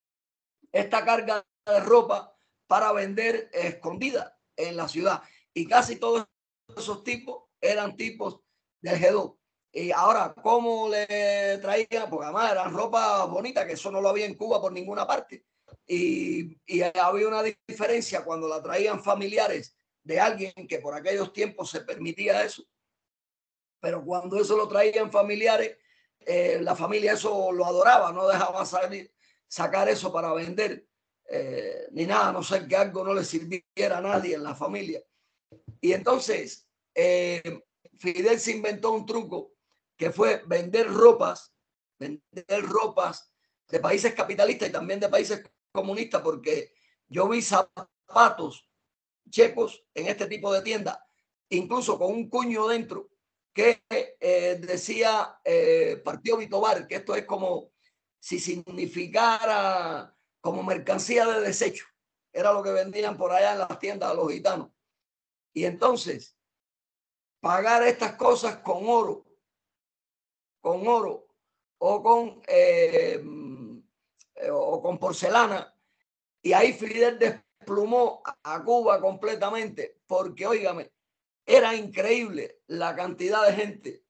carga de ropa para vender escondida en la ciudad. Y casi todos esos tipos eran tipos del G2. Y ahora, ¿cómo le traían? Porque además eran ropa bonita, que eso no lo había en Cuba por ninguna parte. Y había una diferencia cuando la traían familiares de alguien que por aquellos tiempos se permitía eso. Pero cuando eso lo traían familiares, la familia eso lo adoraba, no dejaba sacar eso para vender ni nada, no sé que algo no le sirviera a nadie en la familia. Y entonces Fidel se inventó un truco que fue vender ropas de países capitalistas y también de países comunistas, porque yo vi zapatos checos en este tipo de tiendas, incluso con un cuño dentro que decía Partido Vitobar, que esto es como si significara como mercancía de desecho. Era lo que vendían por allá en las tiendas a los gitanos. Y entonces, pagar estas cosas con oro o con porcelana. Y ahí Fidel desplumó a Cuba completamente, porque, óigame, era increíble la cantidad de gente.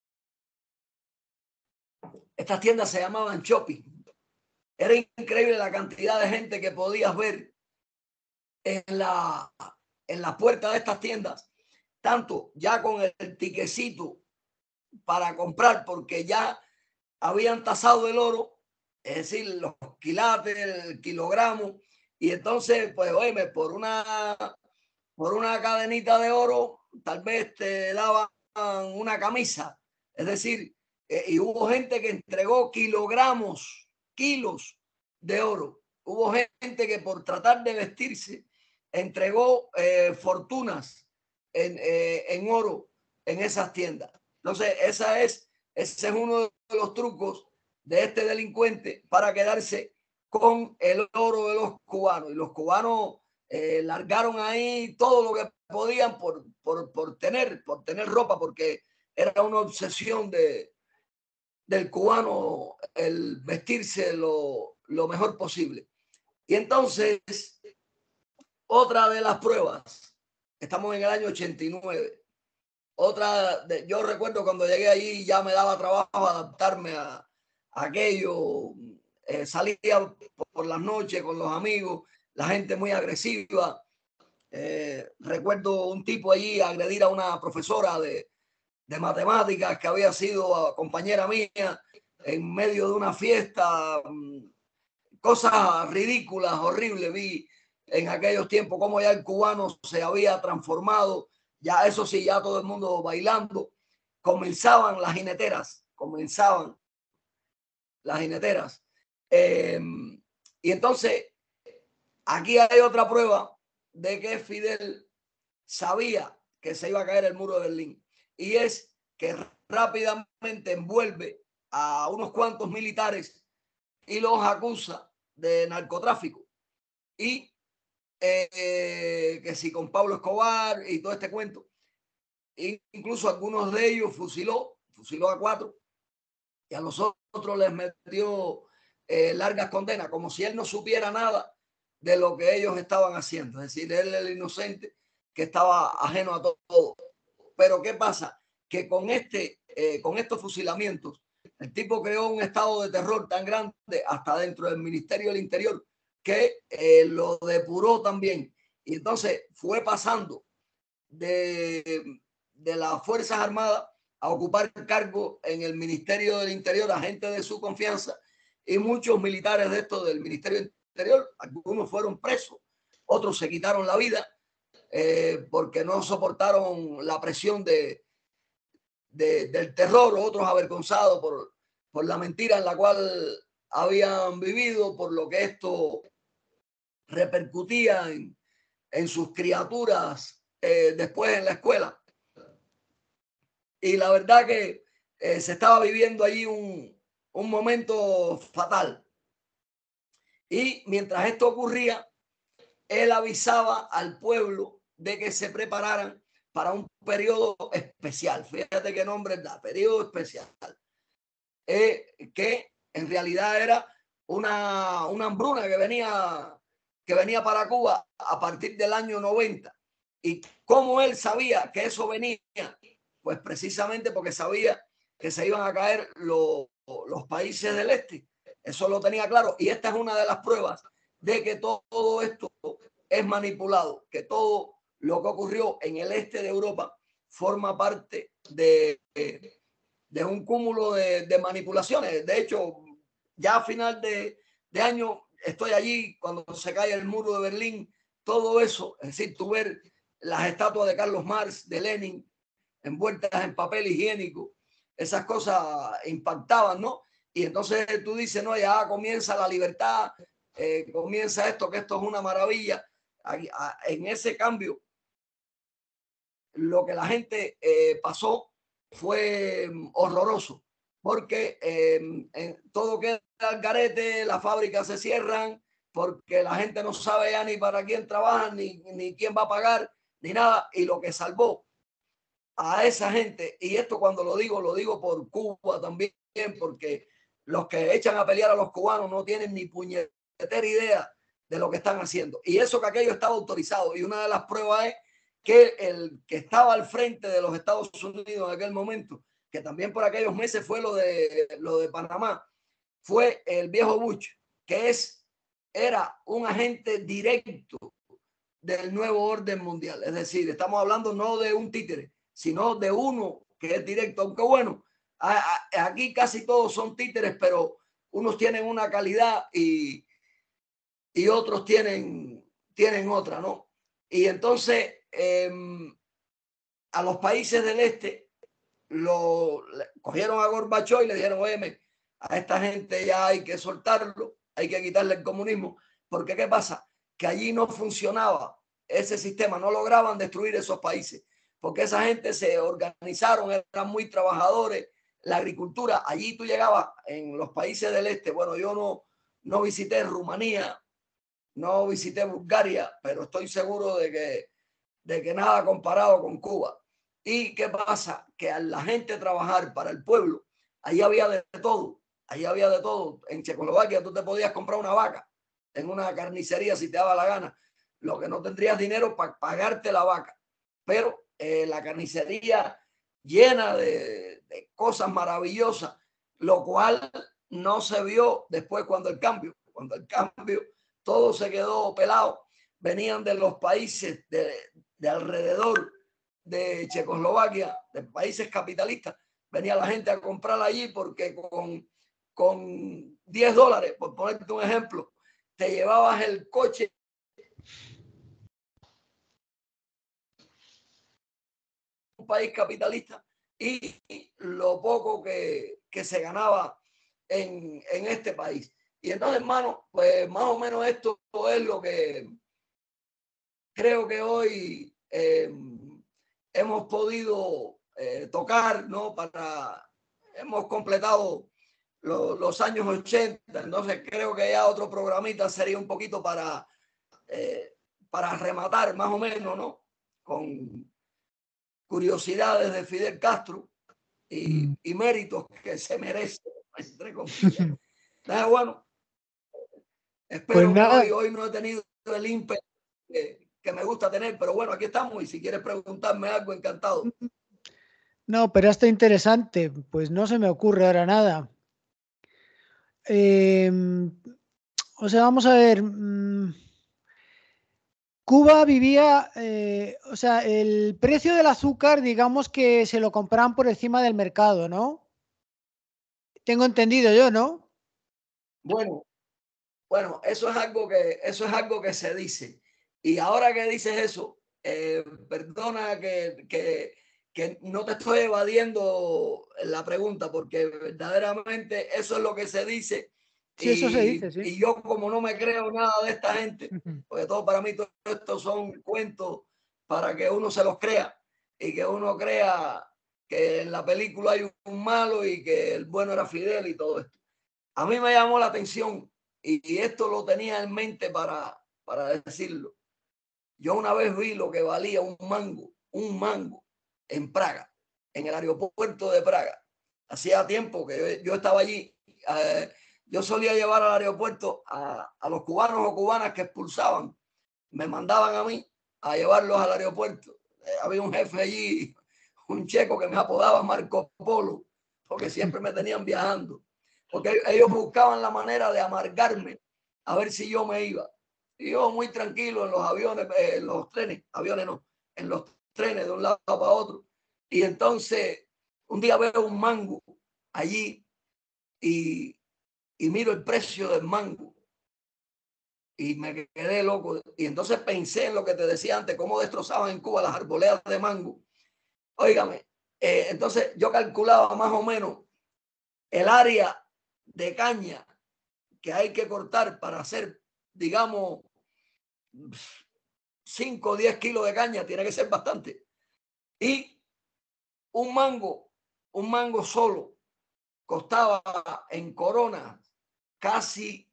Estas tiendas se llamaban shopping. Era increíble la cantidad de gente que podías ver en la puerta de estas tiendas, tanto ya con el tiquecito para comprar, porque ya habían tasado el oro, es decir, los quilates, el kilogramo, y entonces, pues, oye, por una cadenita de oro, tal vez te daban una camisa, es decir, y hubo gente que entregó kilos de oro. Hubo gente que por tratar de vestirse entregó fortunas en oro en esas tiendas. Entonces, ese es uno de los trucos de este delincuente para quedarse con el oro de los cubanos. Y los cubanos largaron ahí todo lo que podían por tener ropa, porque era una obsesión del cubano el vestirse lo mejor posible. Y entonces, otra de las pruebas, estamos en el año 89, yo recuerdo cuando llegué allí ya me daba trabajo adaptarme a aquello, salía por las noches con los amigos, la gente muy agresiva. Recuerdo un tipo allí agredir a una profesora de matemáticas que había sido compañera mía en medio de una fiesta. Cosas ridículas, horribles vi en aquellos tiempos, cómo ya el cubano se había transformado, ya eso sí, ya todo el mundo bailando. Comenzaban las jineteras. Y entonces, aquí hay otra prueba de que Fidel sabía que se iba a caer el muro de Berlín, y es que rápidamente envuelve a unos cuantos militares y los acusa de narcotráfico. Y que si con Pablo Escobar y todo este cuento, incluso algunos de ellos fusiló a 4, y a los otros les metió largas condenas, como si él no supiera nada de lo que ellos estaban haciendo. Es decir, él el inocente que estaba ajeno a todo. Pero ¿qué pasa? Que con estos fusilamientos, el tipo creó un estado de terror tan grande hasta dentro del Ministerio del Interior que lo depuró también. Y entonces fue pasando de las Fuerzas Armadas a ocupar cargo en el Ministerio del Interior a gente de su confianza, y muchos militares de estos del Ministerio del Interior, algunos fueron presos, otros se quitaron la vida porque no soportaron la presión del terror, otros avergonzados por la mentira en la cual habían vivido, por lo que esto repercutía en sus criaturas después en la escuela. Y la verdad que se estaba viviendo allí un momento fatal. Y mientras esto ocurría, él avisaba al pueblo de que se prepararan para un periodo especial. Fíjate qué nombre da, periodo especial. Que en realidad era una hambruna que venía para Cuba a partir del año 90. ¿Y cómo él sabía que eso venía? Pues precisamente porque sabía que se iban a caer los países del este. Eso lo tenía claro. Y esta es una de las pruebas de que todo esto es manipulado, que todo lo que ocurrió en el este de Europa forma parte de un cúmulo de manipulaciones. De hecho, ya a final de año estoy allí cuando se cae el muro de Berlín, todo eso, es decir, tú ver las estatuas de Carlos Marx, de Lenin, envueltas en papel higiénico, esas cosas impactaban, ¿no? Y entonces tú dices, no, ya comienza la libertad, comienza esto, que esto es una maravilla. En ese cambio, lo que la gente pasó fue horroroso, porque todo queda al garete, las fábricas se cierran, porque la gente no sabe ya ni para quién trabaja, ni quién va a pagar, ni nada. Y lo que salvó a esa gente, y esto cuando lo digo por Cuba también, porque los que echan a pelear a los cubanos no tienen ni puñetera idea de lo que están haciendo. Y eso que aquello estaba autorizado. Y una de las pruebas es que el que estaba al frente de los Estados Unidos en aquel momento, que también por aquellos meses fue lo de Panamá, fue el viejo Bush, que era un agente directo del nuevo orden mundial. Es decir, estamos hablando no de un títere, sino de uno que es directo. Aunque bueno, aquí casi todos son títeres, pero unos tienen una calidad y otros tienen otra, ¿no? Y entonces a los países del este cogieron a Gorbachov y le dijeron, oye, a esta gente ya hay que soltarlo, hay que quitarle el comunismo, porque ¿qué pasa? Que allí no funcionaba ese sistema, no lograban destruir esos países, porque esa gente se organizaron, eran muy trabajadores, la agricultura, allí tú llegabas en los países del este, bueno, yo no visité Rumanía, no visité Bulgaria, pero estoy seguro de que nada comparado con Cuba. ¿Y qué pasa? Que a la gente trabajar para el pueblo, ahí había de todo, ahí había de todo. En Checoslovaquia tú te podías comprar una vaca en una carnicería si te daba la gana, lo que no tendrías dinero para pagarte la vaca. Pero la carnicería llena de cosas maravillosas, lo cual no se vio después cuando el cambio todo se quedó pelado. Venían de los países de alrededor de Checoslovaquia, de países capitalistas. Venía la gente a comprar allí porque con $10, por ponerte un ejemplo, te llevabas el coche. Un país capitalista y lo poco que se ganaba en este país. Y entonces, hermano, pues más o menos esto es lo que creo que hoy hemos podido tocar, ¿no? Hemos completado los años 80, entonces creo que ya otro programita sería un poquito para rematar más o menos, ¿no? Con curiosidades de Fidel Castro y méritos que se merece, entre comillas. Bueno, Pues espero que nada, hoy no he tenido el ímpetu que me gusta tener, pero bueno, aquí estamos y si quieres preguntarme algo, encantado. no, pero está interesante. Pues no se me ocurre ahora nada. Eh, o sea, vamos a ver. Cuba vivía, o sea, el precio del azúcar, digamos que se lo compraban por encima del mercado, ¿no? Tengo entendido yo, ¿no? Bueno, eso es algo que se dice. Y ahora que dices eso, perdona que no te estoy evadiendo la pregunta, porque verdaderamente eso es lo que se dice. Sí, eso se dice, sí. Y yo como no me creo nada de esta gente, porque todo para mí todo esto son cuentos para que uno se los crea y que uno crea que en la película hay un malo y que el bueno era Fidel y todo esto. A mí me llamó la atención y esto lo tenía en mente para decirlo. Yo una vez vi lo que valía un mango en Praga, en el aeropuerto de Praga. Hacía tiempo que yo estaba allí. Yo solía llevar al aeropuerto a los cubanos o cubanas que expulsaban. Me mandaban a mí a llevarlos al aeropuerto. Había un jefe allí, un checo que me apodaba Marco Polo, porque siempre me tenían viajando. Porque ellos buscaban la manera de amargarme a ver si yo me iba. Y yo muy tranquilo en los aviones, en los trenes, aviones no, en los trenes de un lado para otro. Y entonces un día veo un mango allí y miro el precio del mango y me quedé loco. Y entonces pensé en lo que te decía antes, cómo destrozaban en Cuba las arboledas de mango. Óigame, entonces yo calculaba más o menos el área de caña que hay que cortar para hacer, digamos, 5 o 10 kilos de caña, tiene que ser bastante. Y un mango solo costaba en Corona casi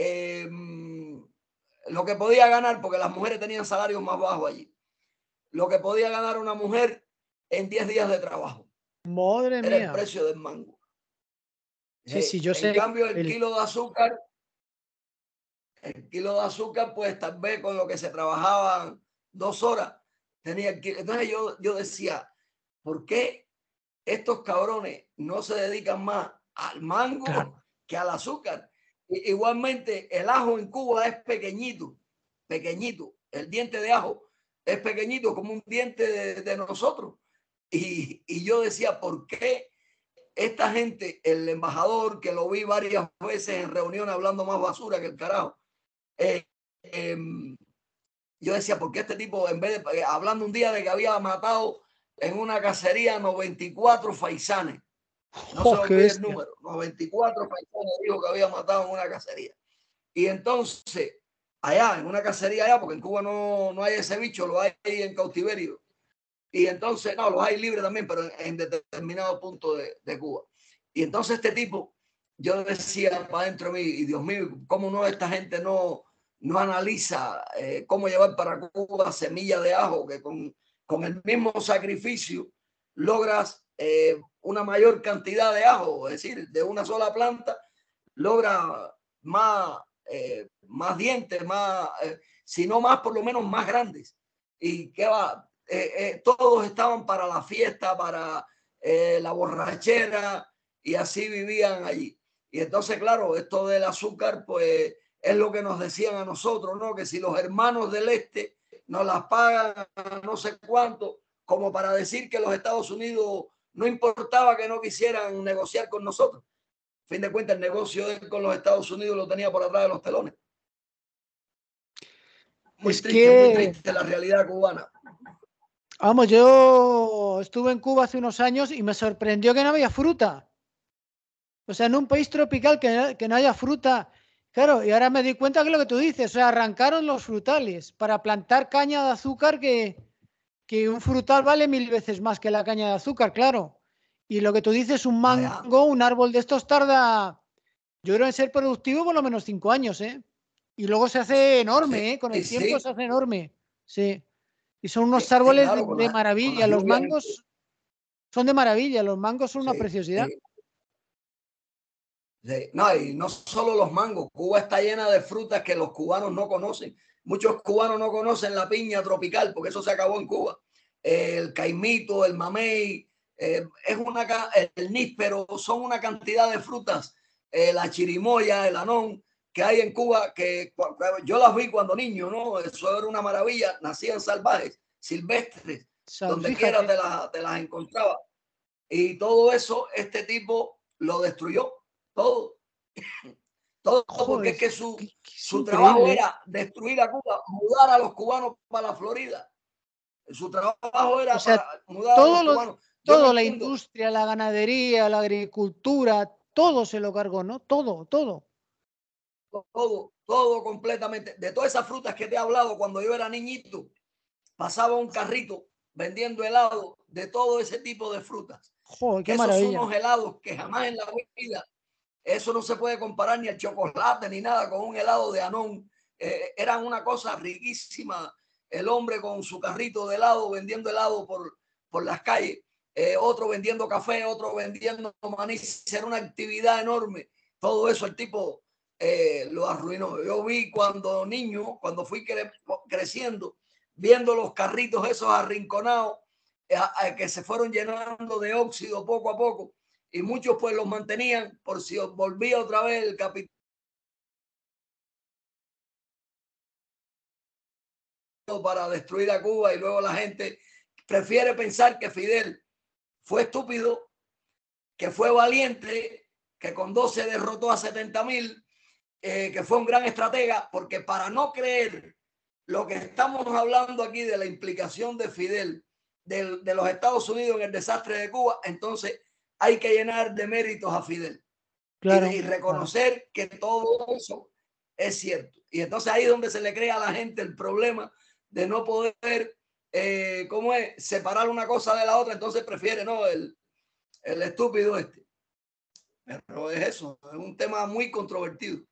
lo que podía ganar, porque las mujeres tenían salarios más bajos allí, lo que podía ganar una mujer en 10 días de trabajo. Madre Era el mía. precio del mango. Sí, sí, yo En sé. cambio, el kilo de azúcar, pues tal vez con lo que se trabajaban 2 horas, tenía el kilo. Entonces yo decía, ¿por qué estos cabrones no se dedican más al mango Claro. que al azúcar? Igualmente, el ajo en Cuba es pequeñito, pequeñito. El diente de ajo es pequeñito como un diente de nosotros. Y yo decía, ¿por qué esta gente, el embajador, que lo vi varias veces en reuniones hablando más basura que el carajo, eh, eh, yo decía, ¿por qué este tipo, en vez de hablando un día de que había matado en una cacería 94 faisanes? No se ¡Oh, le qué olvide el bestia! número. 94 faisanes dijo que había matado en una cacería. Y entonces, allá, en una cacería allá, porque en Cuba no hay ese bicho, lo hay en cautiverio. Y entonces, no, los hay libres también, pero en determinado punto de Cuba. Y entonces este tipo, yo decía para dentro de mí, y Dios mío, ¿cómo no esta gente no analiza cómo llevar para Cuba semilla de ajo, que con el mismo sacrificio logras una mayor cantidad de ajo, es decir, de una sola planta, logra más dientes, si no más, por lo menos más grandes. ¿Y qué va? Todos estaban para la fiesta, para la borrachera, y así vivían allí. Y entonces, claro, esto del azúcar, pues es lo que nos decían a nosotros, ¿no? Que si los hermanos del este nos las pagan no sé cuánto, como para decir que los Estados Unidos no importaba que no quisieran negociar con nosotros. A fin de cuentas, el negocio con los Estados Unidos lo tenía por atrás de los telones. Es que, Muy triste la realidad cubana. vamos, yo estuve en Cuba hace unos años y me sorprendió que no había fruta. O sea, en un país tropical que no haya fruta. Claro, y ahora me di cuenta que es lo que tú dices, o sea, arrancaron los frutales para plantar caña de azúcar que un frutal vale 1000 veces más que la caña de azúcar, claro. Y lo que tú dices, un Allá. mango, un árbol de estos tarda, yo creo en ser productivo por lo menos 5 años, ¿eh? Y luego se hace Sí, enorme, ¿eh? Con el tiempo sí, se hace enorme. Sí. Y son unos sí, árboles claro, de con maravilla. las Los lluvias. mangos son de maravilla, los mangos son una Sí, preciosidad. sí, sí. No, y no solo los mangos. Cuba está llena de frutas que los cubanos no conocen. Muchos cubanos no conocen la piña tropical porque eso se acabó en Cuba. El caimito, el mamey, el níspero, son una cantidad de frutas, la chirimoya, el anón, que hay en Cuba, que yo las vi cuando niño, ¿no? Eso era una maravilla. Nacían salvajes, silvestres, donde quiera Fíjate. te las encontraba. Y todo eso, este tipo lo destruyó, todo, todo, porque Joder, es que es su trabajo increíble, ¿eh? era destruir a Cuba, mudar a los cubanos para la Florida. Su trabajo O era sea, para mudar a los todo lo, cubanos. Yo no todo, la entiendo industria, la ganadería, la agricultura, todo se lo cargó, ¿no? Todo, todo. todo completamente. De todas esas frutas que te he hablado cuando yo era niñito, pasaba un carrito vendiendo helado de todo ese tipo de frutas. Joder, Que qué esos son maravilla. unos helados que jamás en la vida, eso no se puede comparar ni el chocolate ni nada con un helado de Anón. Eran una cosa riquísima. El hombre con su carrito de helado vendiendo helado por las calles, otro vendiendo café, otro vendiendo maní. Era una actividad enorme. Todo eso el tipo lo arruinó. Yo vi cuando niño, cuando fui creciendo, viendo los carritos esos arrinconados que se fueron llenando de óxido poco a poco, y muchos pues los mantenían por si volvía otra vez el capital para destruir a Cuba, y luego la gente prefiere pensar que Fidel fue estúpido, que fue valiente, que con 12 derrotó a 70.000 que fue un gran estratega, porque para no creer lo que estamos hablando aquí de la implicación de Fidel, de los Estados Unidos en el desastre de Cuba, entonces hay que llenar de méritos a Fidel. Claro, y reconocer que todo eso es cierto. Y entonces ahí es donde se le crea a la gente el problema de no poder, ¿cómo es? Separar una cosa de la otra. Entonces prefiere, ¿no? El estúpido este. Pero es eso, es un tema muy controvertido.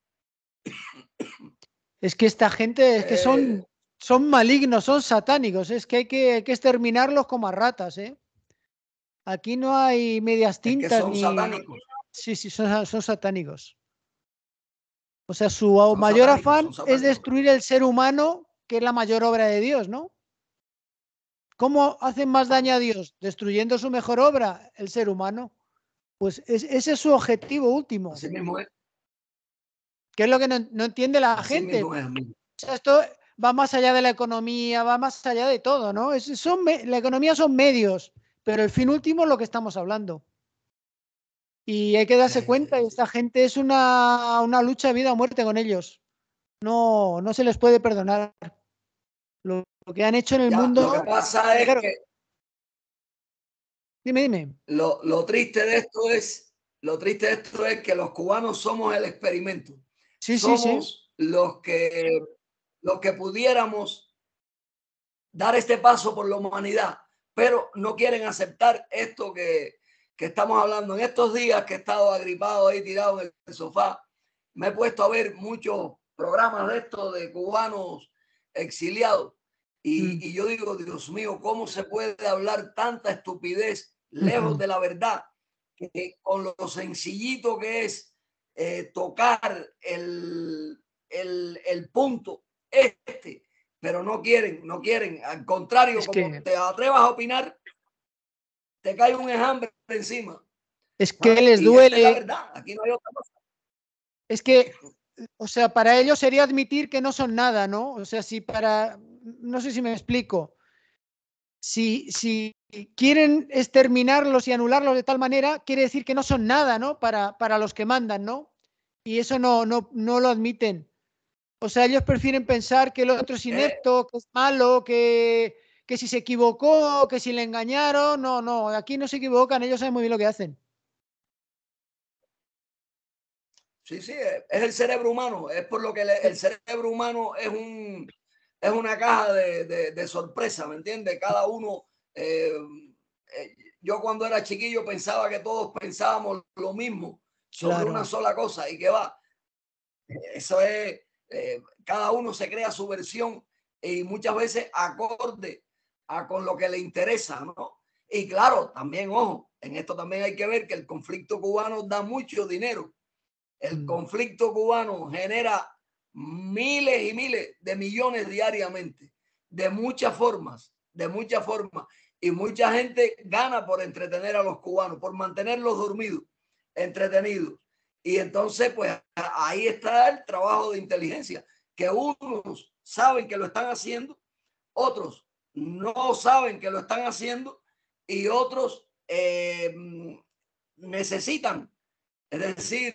es que esta gente es que son malignos, son satánicos, es que hay que exterminarlos como a ratas, ¿eh? Aquí no hay medias Es que tintas son ni... satánicos. Sí, sí, son satánicos. O sea, su Son mayor satánicos, afán son es satánicos. destruir el ser humano, que es la mayor obra de Dios, ¿no? ¿Cómo hacen más daño a Dios? Destruyendo su mejor obra, el ser humano. Pues ese es su objetivo último. Así mismo es. Que es lo que no entiende la Así gente. mismo es, amigo. O sea, esto va más allá de la economía, va más allá de todo, ¿no? La economía son medios, pero el fin último es lo que estamos hablando. Y hay que darse cuenta, y esta gente es una lucha de vida o muerte con ellos. No, no se les puede perdonar lo que han hecho en el Ya, lo que mundo. pasa es Claro, que dime. lo triste de esto es, que los cubanos somos el experimento. Sí, sí, sí. Somos los que pudiéramos dar este paso por la humanidad, pero no quieren aceptar esto que estamos hablando. En estos días que he estado agripado ahí tirado en el sofá, me he puesto a ver muchos programas de estos de cubanos exiliados y yo digo, Dios mío, ¿cómo se puede hablar tanta estupidez lejos de la verdad? Que con lo sencillito que es tocar el punto este, pero no quieren. Al contrario, Es como que, te atrevas a opinar, te cae un enjambre encima. es que ¿Sabes? les Y esta es la duele. verdad, aquí no hay otra cosa. Es que, o sea, para ellos sería admitir que no son nada, ¿no? O sea, no sé si me explico. Si quieren exterminarlos y anularlos de tal manera, quiere decir que no son nada, ¿no? Para los que mandan, ¿no? Y eso no lo admiten. O sea, ellos prefieren pensar que el otro es Eh, inepto, que es malo, que si se equivocó, que si le engañaron. No, no, aquí no se equivocan, ellos saben muy bien lo que hacen. sí, sí, es el cerebro humano. Es por lo que el cerebro humano es una caja de sorpresa, ¿me entiendes? Cada uno. Eh, yo cuando era chiquillo pensaba que todos pensábamos lo mismo sobre una Claro. sola cosa y que va. Eso es, cada uno se crea su versión y muchas veces acorde con lo que le interesa, ¿no? Y claro, también, ojo, en esto también hay que ver que el conflicto cubano da mucho dinero. El conflicto cubano genera miles y miles de millones diariamente, de muchas formas, y mucha gente gana por entretener a los cubanos, por mantenerlos dormidos, entretenidos. Y entonces, pues ahí está el trabajo de inteligencia, que unos saben que lo están haciendo, otros no saben que lo están haciendo y otros necesitan, es decir,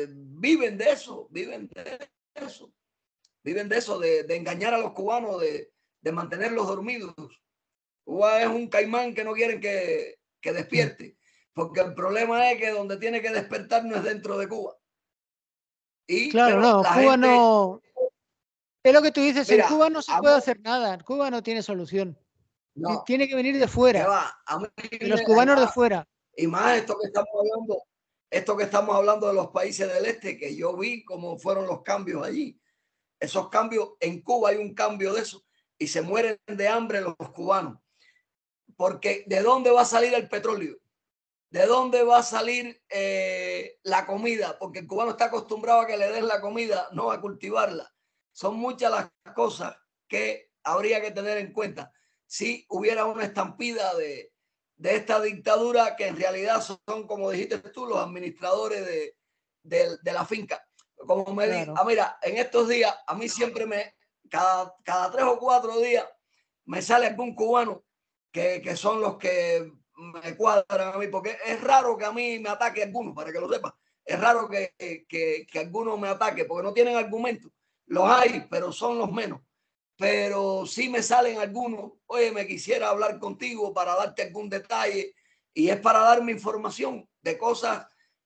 viven de eso, de engañar a los cubanos, de mantenerlos dormidos. Cuba es un caimán que no quieren que despierte, porque el problema es que donde tiene que despertar no es dentro de Cuba. Claro, Pero no, la Cuba gente, no. Es lo que tú dices, en mira, Cuba no se a puede mí, hacer nada, en Cuba no tiene solución. no, Tiene que venir de que fuera, va, a mí de los cubanos de fuera. y más esto que estamos hablando de los países del este, que yo vi cómo fueron los cambios allí. Esos cambios, en Cuba hay un cambio de eso y se mueren de hambre los cubanos. Porque ¿de dónde va a salir el petróleo? ¿De dónde va a salir la comida? Porque el cubano está acostumbrado a que le den la comida, no a cultivarla. Son muchas las cosas que habría que tener en cuenta si hubiera una estampida de esta dictadura que en realidad son, como dijiste tú, los administradores de la finca. Como me di, Claro. mira, en estos días, a mí siempre cada 3 o 4 días, me sale algún cubano que son los que me cuadran a mí, porque es raro que a mí me ataque alguno, para que lo sepa. es raro que alguno me ataque porque no tienen argumentos. Los hay, pero son los menos. Pero sí me salen algunos, oye, me quisiera hablar contigo para darte algún detalle, y es para darme información de cosas,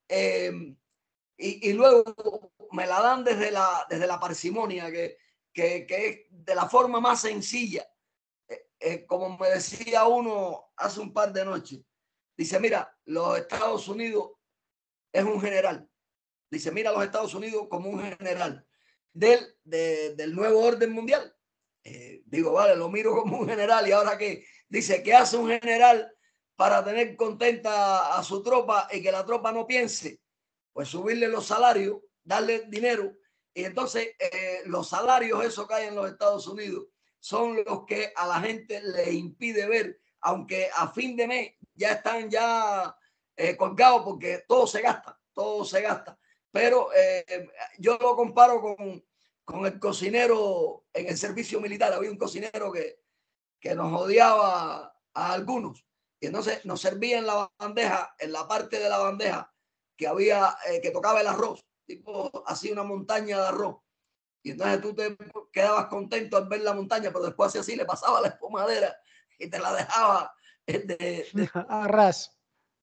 y luego me la dan desde la parsimonia, que es de la forma más sencilla. Como me decía uno hace un par de noches, dice, mira, los Estados Unidos es un general. Dice, mira los Estados Unidos como un general del nuevo orden mundial. Digo, vale, lo miro como un general. ¿Y ahora qué? Dice, ¿qué hace un general para tener contenta a su tropa y que la tropa no piense? Pues subirle los salarios, darle dinero. Y entonces los salarios, eso que hay en los Estados Unidos, son los que a la gente le impide ver, aunque a fin de mes ya están colgados, porque todo se gasta, todo se gasta. Pero yo lo comparo con el cocinero en el servicio militar. Había un cocinero que nos odiaba a algunos, y entonces nos servía en la bandeja, en la parte de la bandeja que había, que tocaba el arroz, tipo así una montaña de arroz. Y entonces tú te quedabas contento al ver la montaña, pero después así le pasaba la espumadera y te la dejaba a ras.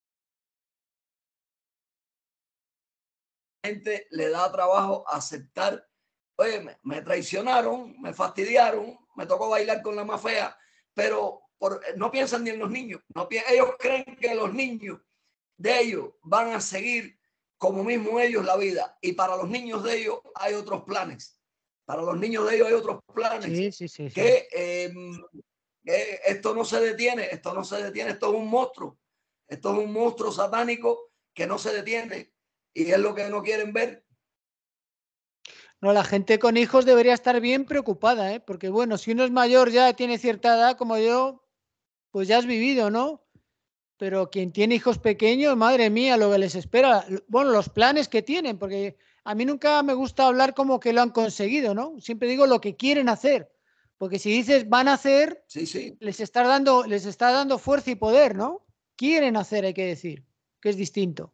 Gente le da trabajo aceptar, oye, me traicionaron, me fastidiaron, me tocó bailar con la más fea, pero no piensan ni en los niños. Ellos creen que los niños de ellos van a seguir como mismo ellos la vida, y para los niños de ellos hay otros planes. Para los niños de ellos hay otros planes. Sí. Que esto no se detiene, esto no se detiene, esto es un monstruo. Esto es un monstruo satánico que no se detiene, y es lo que no quieren ver. No, la gente con hijos debería estar bien preocupada, ¿eh? Porque bueno, si uno es mayor, ya tiene cierta edad como yo, pues ya has vivido, ¿no? Pero quien tiene hijos pequeños, madre mía, lo que les espera. Bueno, los planes que tienen, porque a mí nunca me gusta hablar como que lo han conseguido, ¿no? Siempre digo lo que quieren hacer. Porque si dices van a hacer, Sí, sí. les está dando fuerza y poder, ¿no? Quieren hacer, hay que decir, que es distinto.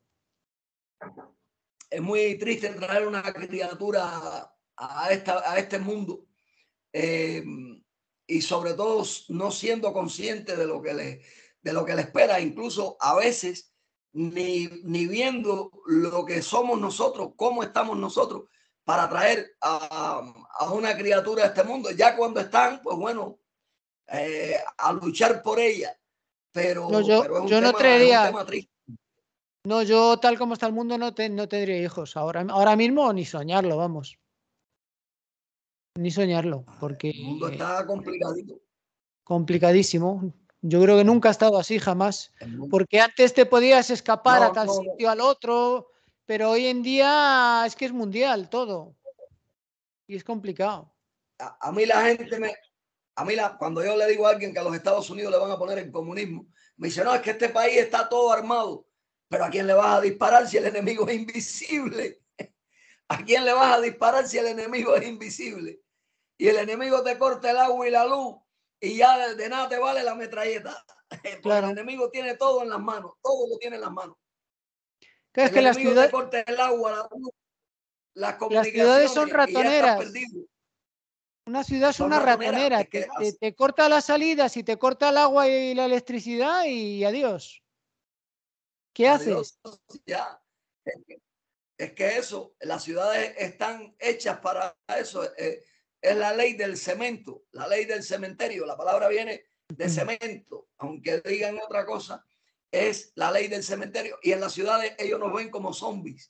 Es muy triste traer una criatura a este mundo, eh, y sobre todo no siendo consciente de lo que le espera, incluso a veces ni viendo lo que somos nosotros, cómo estamos nosotros para traer a una criatura a este mundo. Ya cuando están, pues bueno, a luchar por ella, No, pero yo no es un traería, tema triste. no, yo tal como está el mundo no tendría hijos. Ahora mismo ni soñarlo, vamos. Ni soñarlo, porque El mundo está complicadito. complicadísimo. Yo creo que nunca ha estado así jamás. Porque antes te podías escapar a No, tal no, no. sitio, al otro, pero hoy en día es que es mundial todo. Y es complicado. A mí la gente cuando yo le digo a alguien que a los Estados Unidos le van a poner el comunismo, me dice, no, es que este país está todo armado. Pero ¿a quién le vas a disparar si el enemigo es invisible? ¿A quién le vas a disparar si el enemigo es invisible? Y el enemigo te corta el agua y la luz, y ya de nada te vale la metralleta. Porque el Claro. enemigo tiene todo en las manos, todo lo tiene en las manos. Es El que enemigo te corta el agua, la luz, las las ciudades son comunicaciones, y ya estás ratoneras. perdido. Una ciudad es Son una ratoneras. ratonera. Es que Te corta las salidas y te corta el agua y la electricidad y adiós. ¿Qué adiós, haces? ya. Es que eso, las ciudades están hechas para eso. Es la ley del cemento, la ley del cementerio. La palabra viene de cemento, aunque digan otra cosa, es la ley del cementerio. Y en las ciudades ellos nos ven como zombies,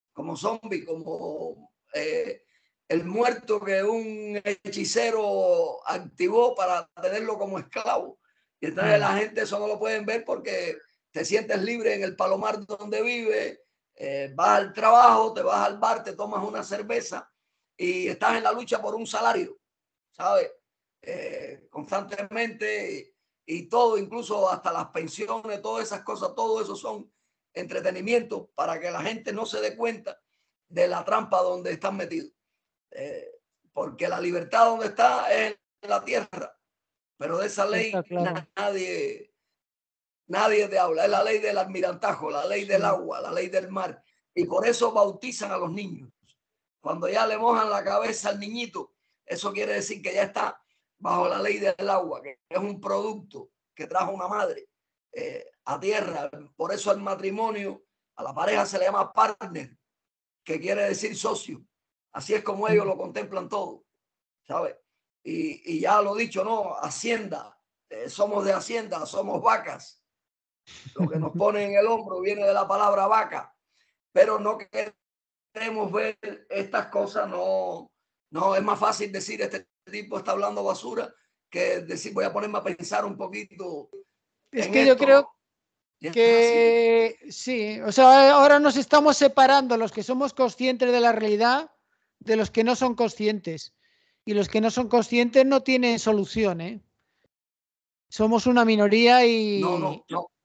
como el muerto que un hechicero activó para tenerlo como esclavo. Y entonces la gente eso no lo pueden ver porque te sientes libre en el palomar donde vive. Vas al trabajo, te vas al bar, te tomas una cerveza y estás en la lucha por un salario, ¿sabes? Constantemente, y todo, incluso hasta las pensiones, todas esas cosas, todo eso son entretenimiento para que la gente no se dé cuenta de la trampa donde están metidos. Porque la libertad donde está es en la tierra, pero de esa Está ley claro. nadie te habla. Es la ley del almirantajo, la ley del Sí. agua, la ley del mar. Y por eso bautizan a los niños. Cuando ya le mojan la cabeza al niñito, eso quiere decir que ya está bajo la ley del agua, que es un producto que trajo una madre a tierra. Por eso al matrimonio, a la pareja se le llama partner, que quiere decir socio. Así es como ellos lo contemplan todo, ¿sabes? Y ya lo dicho, ¿no? Hacienda, somos de Hacienda, somos vacas. Lo que nos pone en el hombro viene de la palabra vaca, pero no queremos ver estas cosas. No, no es más fácil decir este tipo está hablando basura que decir voy a ponerme a pensar un poquito Es en que yo esto, creo ¿no? que sí, o sea, ahora nos estamos separando los que somos conscientes de la realidad de los que no son conscientes. Y los que no son conscientes no tienen solución, ¿eh? Somos una minoría No, y no, no, o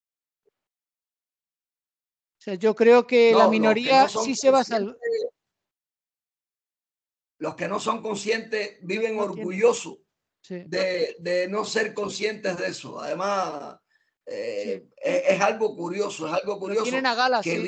sea, yo creo que la no, minoría sí se va a salvar. los que no son conscientes viven No tiene, orgullosos sí, de no ser conscientes de eso. Además, sí, es algo curioso, lo tienen a gala, que sí.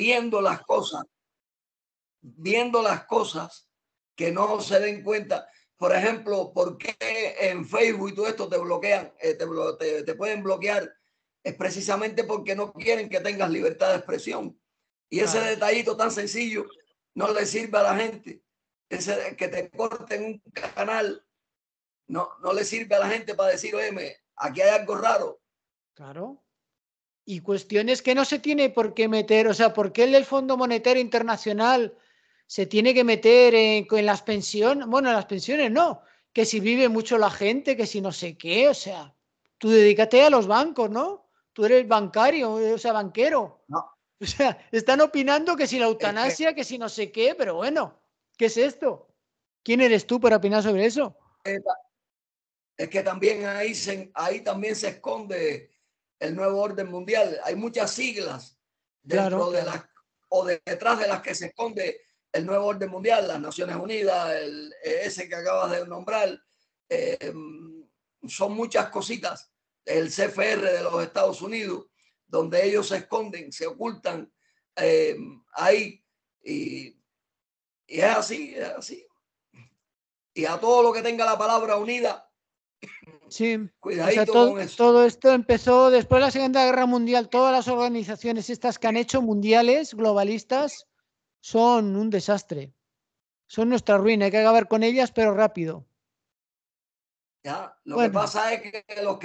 viendo las cosas que no se den cuenta. Por ejemplo, ¿por qué en Facebook y todo esto te bloquean? Te pueden bloquear. Es precisamente porque no quieren que tengas libertad de expresión. Y ese Claro. detallito tan sencillo no le sirve a la gente. Ese que te corten un canal no le sirve a la gente para decir, oye, aquí hay algo raro. Claro. Y cuestiones que no se tiene por qué meter, o sea, ¿por qué el Fondo Monetario Internacional se tiene que meter en las pensiones? Bueno, en las pensiones no, que si vive mucho la gente, que si no sé qué, o sea, tú dedícate a los bancos, ¿no? Tú eres bancario, o sea, banquero. No, O sea, están opinando que si la es que, eutanasia, que si no sé qué, pero bueno, ¿qué es esto? ¿Quién eres tú para opinar sobre eso? es que también ahí también se esconde el nuevo orden mundial. Hay muchas siglas Claro, dentro de claro. las o detrás de las que se esconde el nuevo orden mundial, las Naciones Unidas, ese que acabas de nombrar. eh, Son muchas cositas. El CFR de los Estados Unidos, donde ellos se esconden, se ocultan ahí. Y, y es así, es así. Y a todo lo que tenga la palabra unida, Sí, o sea, cuidadito todo, con eso. todo esto empezó después de la Segunda Guerra Mundial. Todas las organizaciones estas que han hecho mundiales, globalistas, son un desastre. Son nuestra ruina. Hay que acabar con ellas, pero rápido. ¿Ya? Lo que Bueno, pasa es que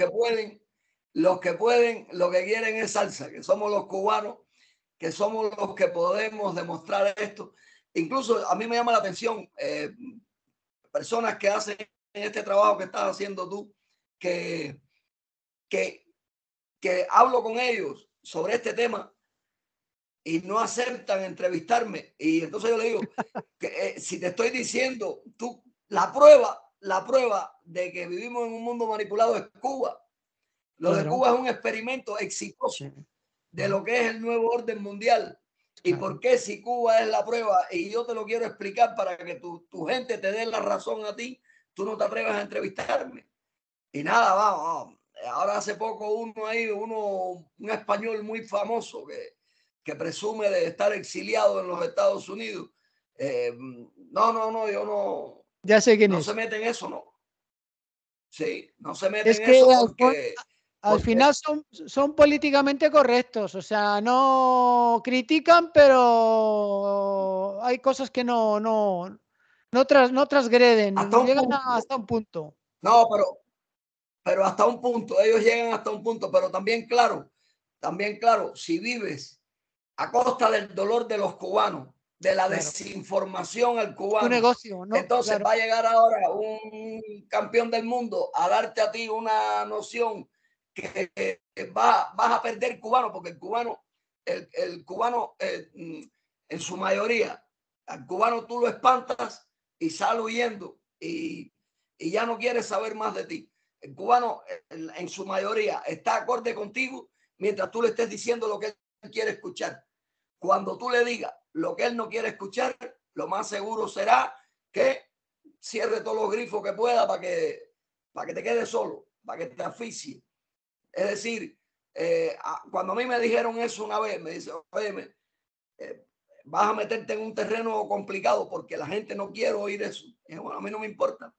los que pueden, lo que quieren es salsa, que somos los cubanos, que somos los que podemos demostrar esto. Incluso a mí me llama la atención personas que hacen este trabajo que estás haciendo tú, que, que, que hablo con ellos sobre este tema y no aceptan entrevistarme. Y entonces yo le digo que si te estoy diciendo, tú, la prueba de que vivimos en un mundo manipulado es Cuba. Lo de claro. Cuba es un experimento Sí, exitoso de lo que es el nuevo orden mundial. ¿Y por claro. qué si Cuba es la prueba? Y yo te lo quiero explicar para que tu gente te dé la razón a ti, tú no te atrevas a entrevistarme. Y nada, vamos. Ahora hace poco un español muy famoso que presume de estar exiliado en los Estados Unidos. Yo Ya sé quién no se es. mete en eso, no. Sí, no se mete Es en que eso al porque final son políticamente correctos. O sea, no critican, pero hay cosas que no hasta transgreden. un Llegan punto, hasta un punto. no, pero hasta un punto, ellos llegan hasta un punto, pero también claro, si vives a costa del dolor de los cubanos, de la Claro. desinformación al Es tu cubano, negocio, ¿no? entonces Claro. va a llegar ahora un campeón del mundo a darte a ti una noción que vas a perder cubano, porque el cubano en su mayoría, al cubano tú lo espantas y sale huyendo y ya no quiere saber más de ti. El cubano en su mayoría está acorde contigo mientras tú le estés diciendo lo que él quiere escuchar. Cuando tú le digas lo que él no quiere escuchar, lo más seguro será que cierre todos los grifos que pueda para que te quedes solo, para que te asfixie. Es decir, cuando a mí me dijeron eso una vez, me dice, oye, vas a meterte en un terreno complicado porque la gente no quiere oír eso. Bueno, a mí no me importa.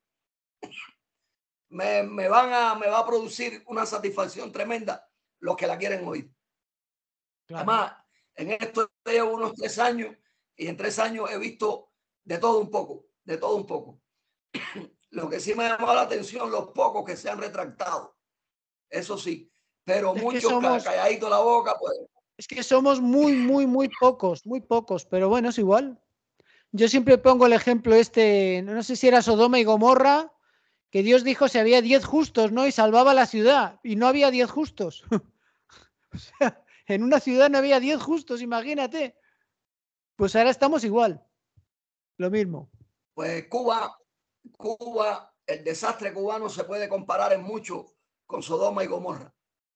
Me va a producir una satisfacción tremenda los que la quieren oír. Claro. Además, en esto llevo unos 3 años y en 3 años he visto de todo un poco, de todo un poco. Lo que sí me ha llamado la atención, los pocos que se han retractado. Eso sí, pero es muchos calladitos la boca, pues. Es que somos muy pocos, pero bueno, es igual. Yo siempre pongo el ejemplo no sé si era Sodoma y Gomorra, que Dios dijo si había 10 justos, ¿no? Y salvaba la ciudad, y no había 10 justos. O sea, en una ciudad no había 10 justos, imagínate. Pues ahora estamos igual, lo mismo. Pues Cuba, el desastre cubano se puede comparar en mucho con Sodoma y Gomorra.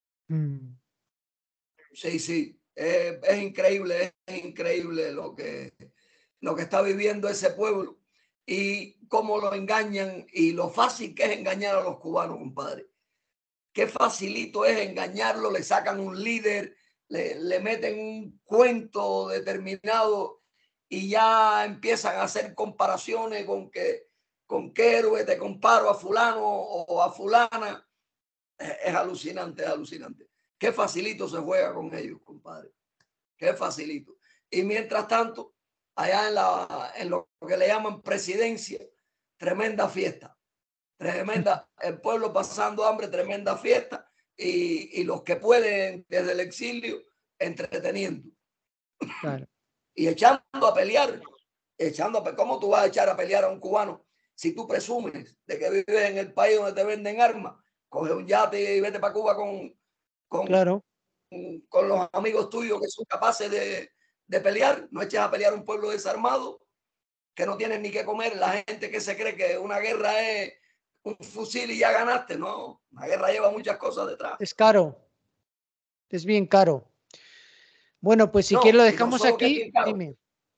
Sí, es increíble lo que está viviendo ese pueblo y cómo lo engañan y lo fácil que es engañar a los cubanos, compadre. Qué facilito es engañarlo, le sacan un líder, le meten un cuento determinado y ya empiezan a hacer comparaciones con qué héroe te comparo, a fulano o a fulana. Es alucinante, es alucinante. Qué facilito se juega con ellos, compadre. Qué facilito. Y mientras tanto, allá en lo que le llaman presidencia, tremenda fiesta. Tremenda, el pueblo pasando hambre, tremenda fiesta. Y los que pueden desde el exilio, entreteniendo. Claro. Y echando a pelear. ¿Cómo tú vas a echar a pelear a un cubano si tú presumes de que vives en el país donde te venden armas? Coge un yate y vete para Cuba claro. con los amigos tuyos que son capaces de pelear. No eches a pelear un pueblo desarmado que no tienen ni qué comer. La gente que se cree que una guerra es un fusil y ya ganaste. No, la guerra lleva muchas cosas detrás. Es caro. Es bien caro. Bueno, pues si quieres lo dejamos aquí. Dime.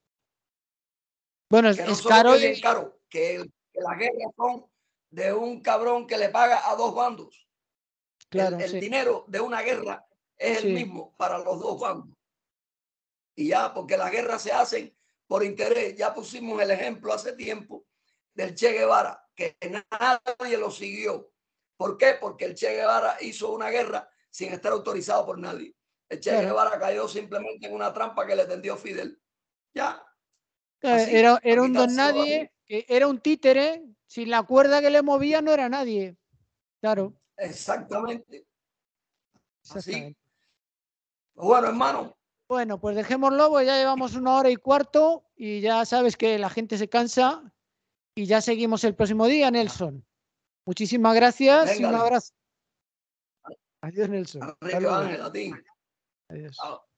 Bueno, que no es caro. Que es bien caro, que las guerras son de un cabrón que le paga a dos bandos. Claro, el dinero de una guerra es el mismo para los dos bandos. Y ya, porque las guerras se hacen por interés. Ya pusimos el ejemplo hace tiempo del Che Guevara, que nadie lo siguió. ¿Por qué? Porque el Che Guevara hizo una guerra sin estar autorizado por nadie. El Che Guevara cayó simplemente en una trampa que le tendió Fidel. Ya. Así, era un don nadie, era un títere. Sin la cuerda que le movía no era nadie. Claro. Exactamente. Exactamente. Así. Bueno, hermano. Bueno, pues dejémoslo, pues ya llevamos 1 hora y cuarto y ya sabes que la gente se cansa y ya seguimos el próximo día, Nelson. Muchísimas gracias. Véngale. Y un abrazo. Adiós, Nelson. Arriba, Ángel, a ti. Adiós.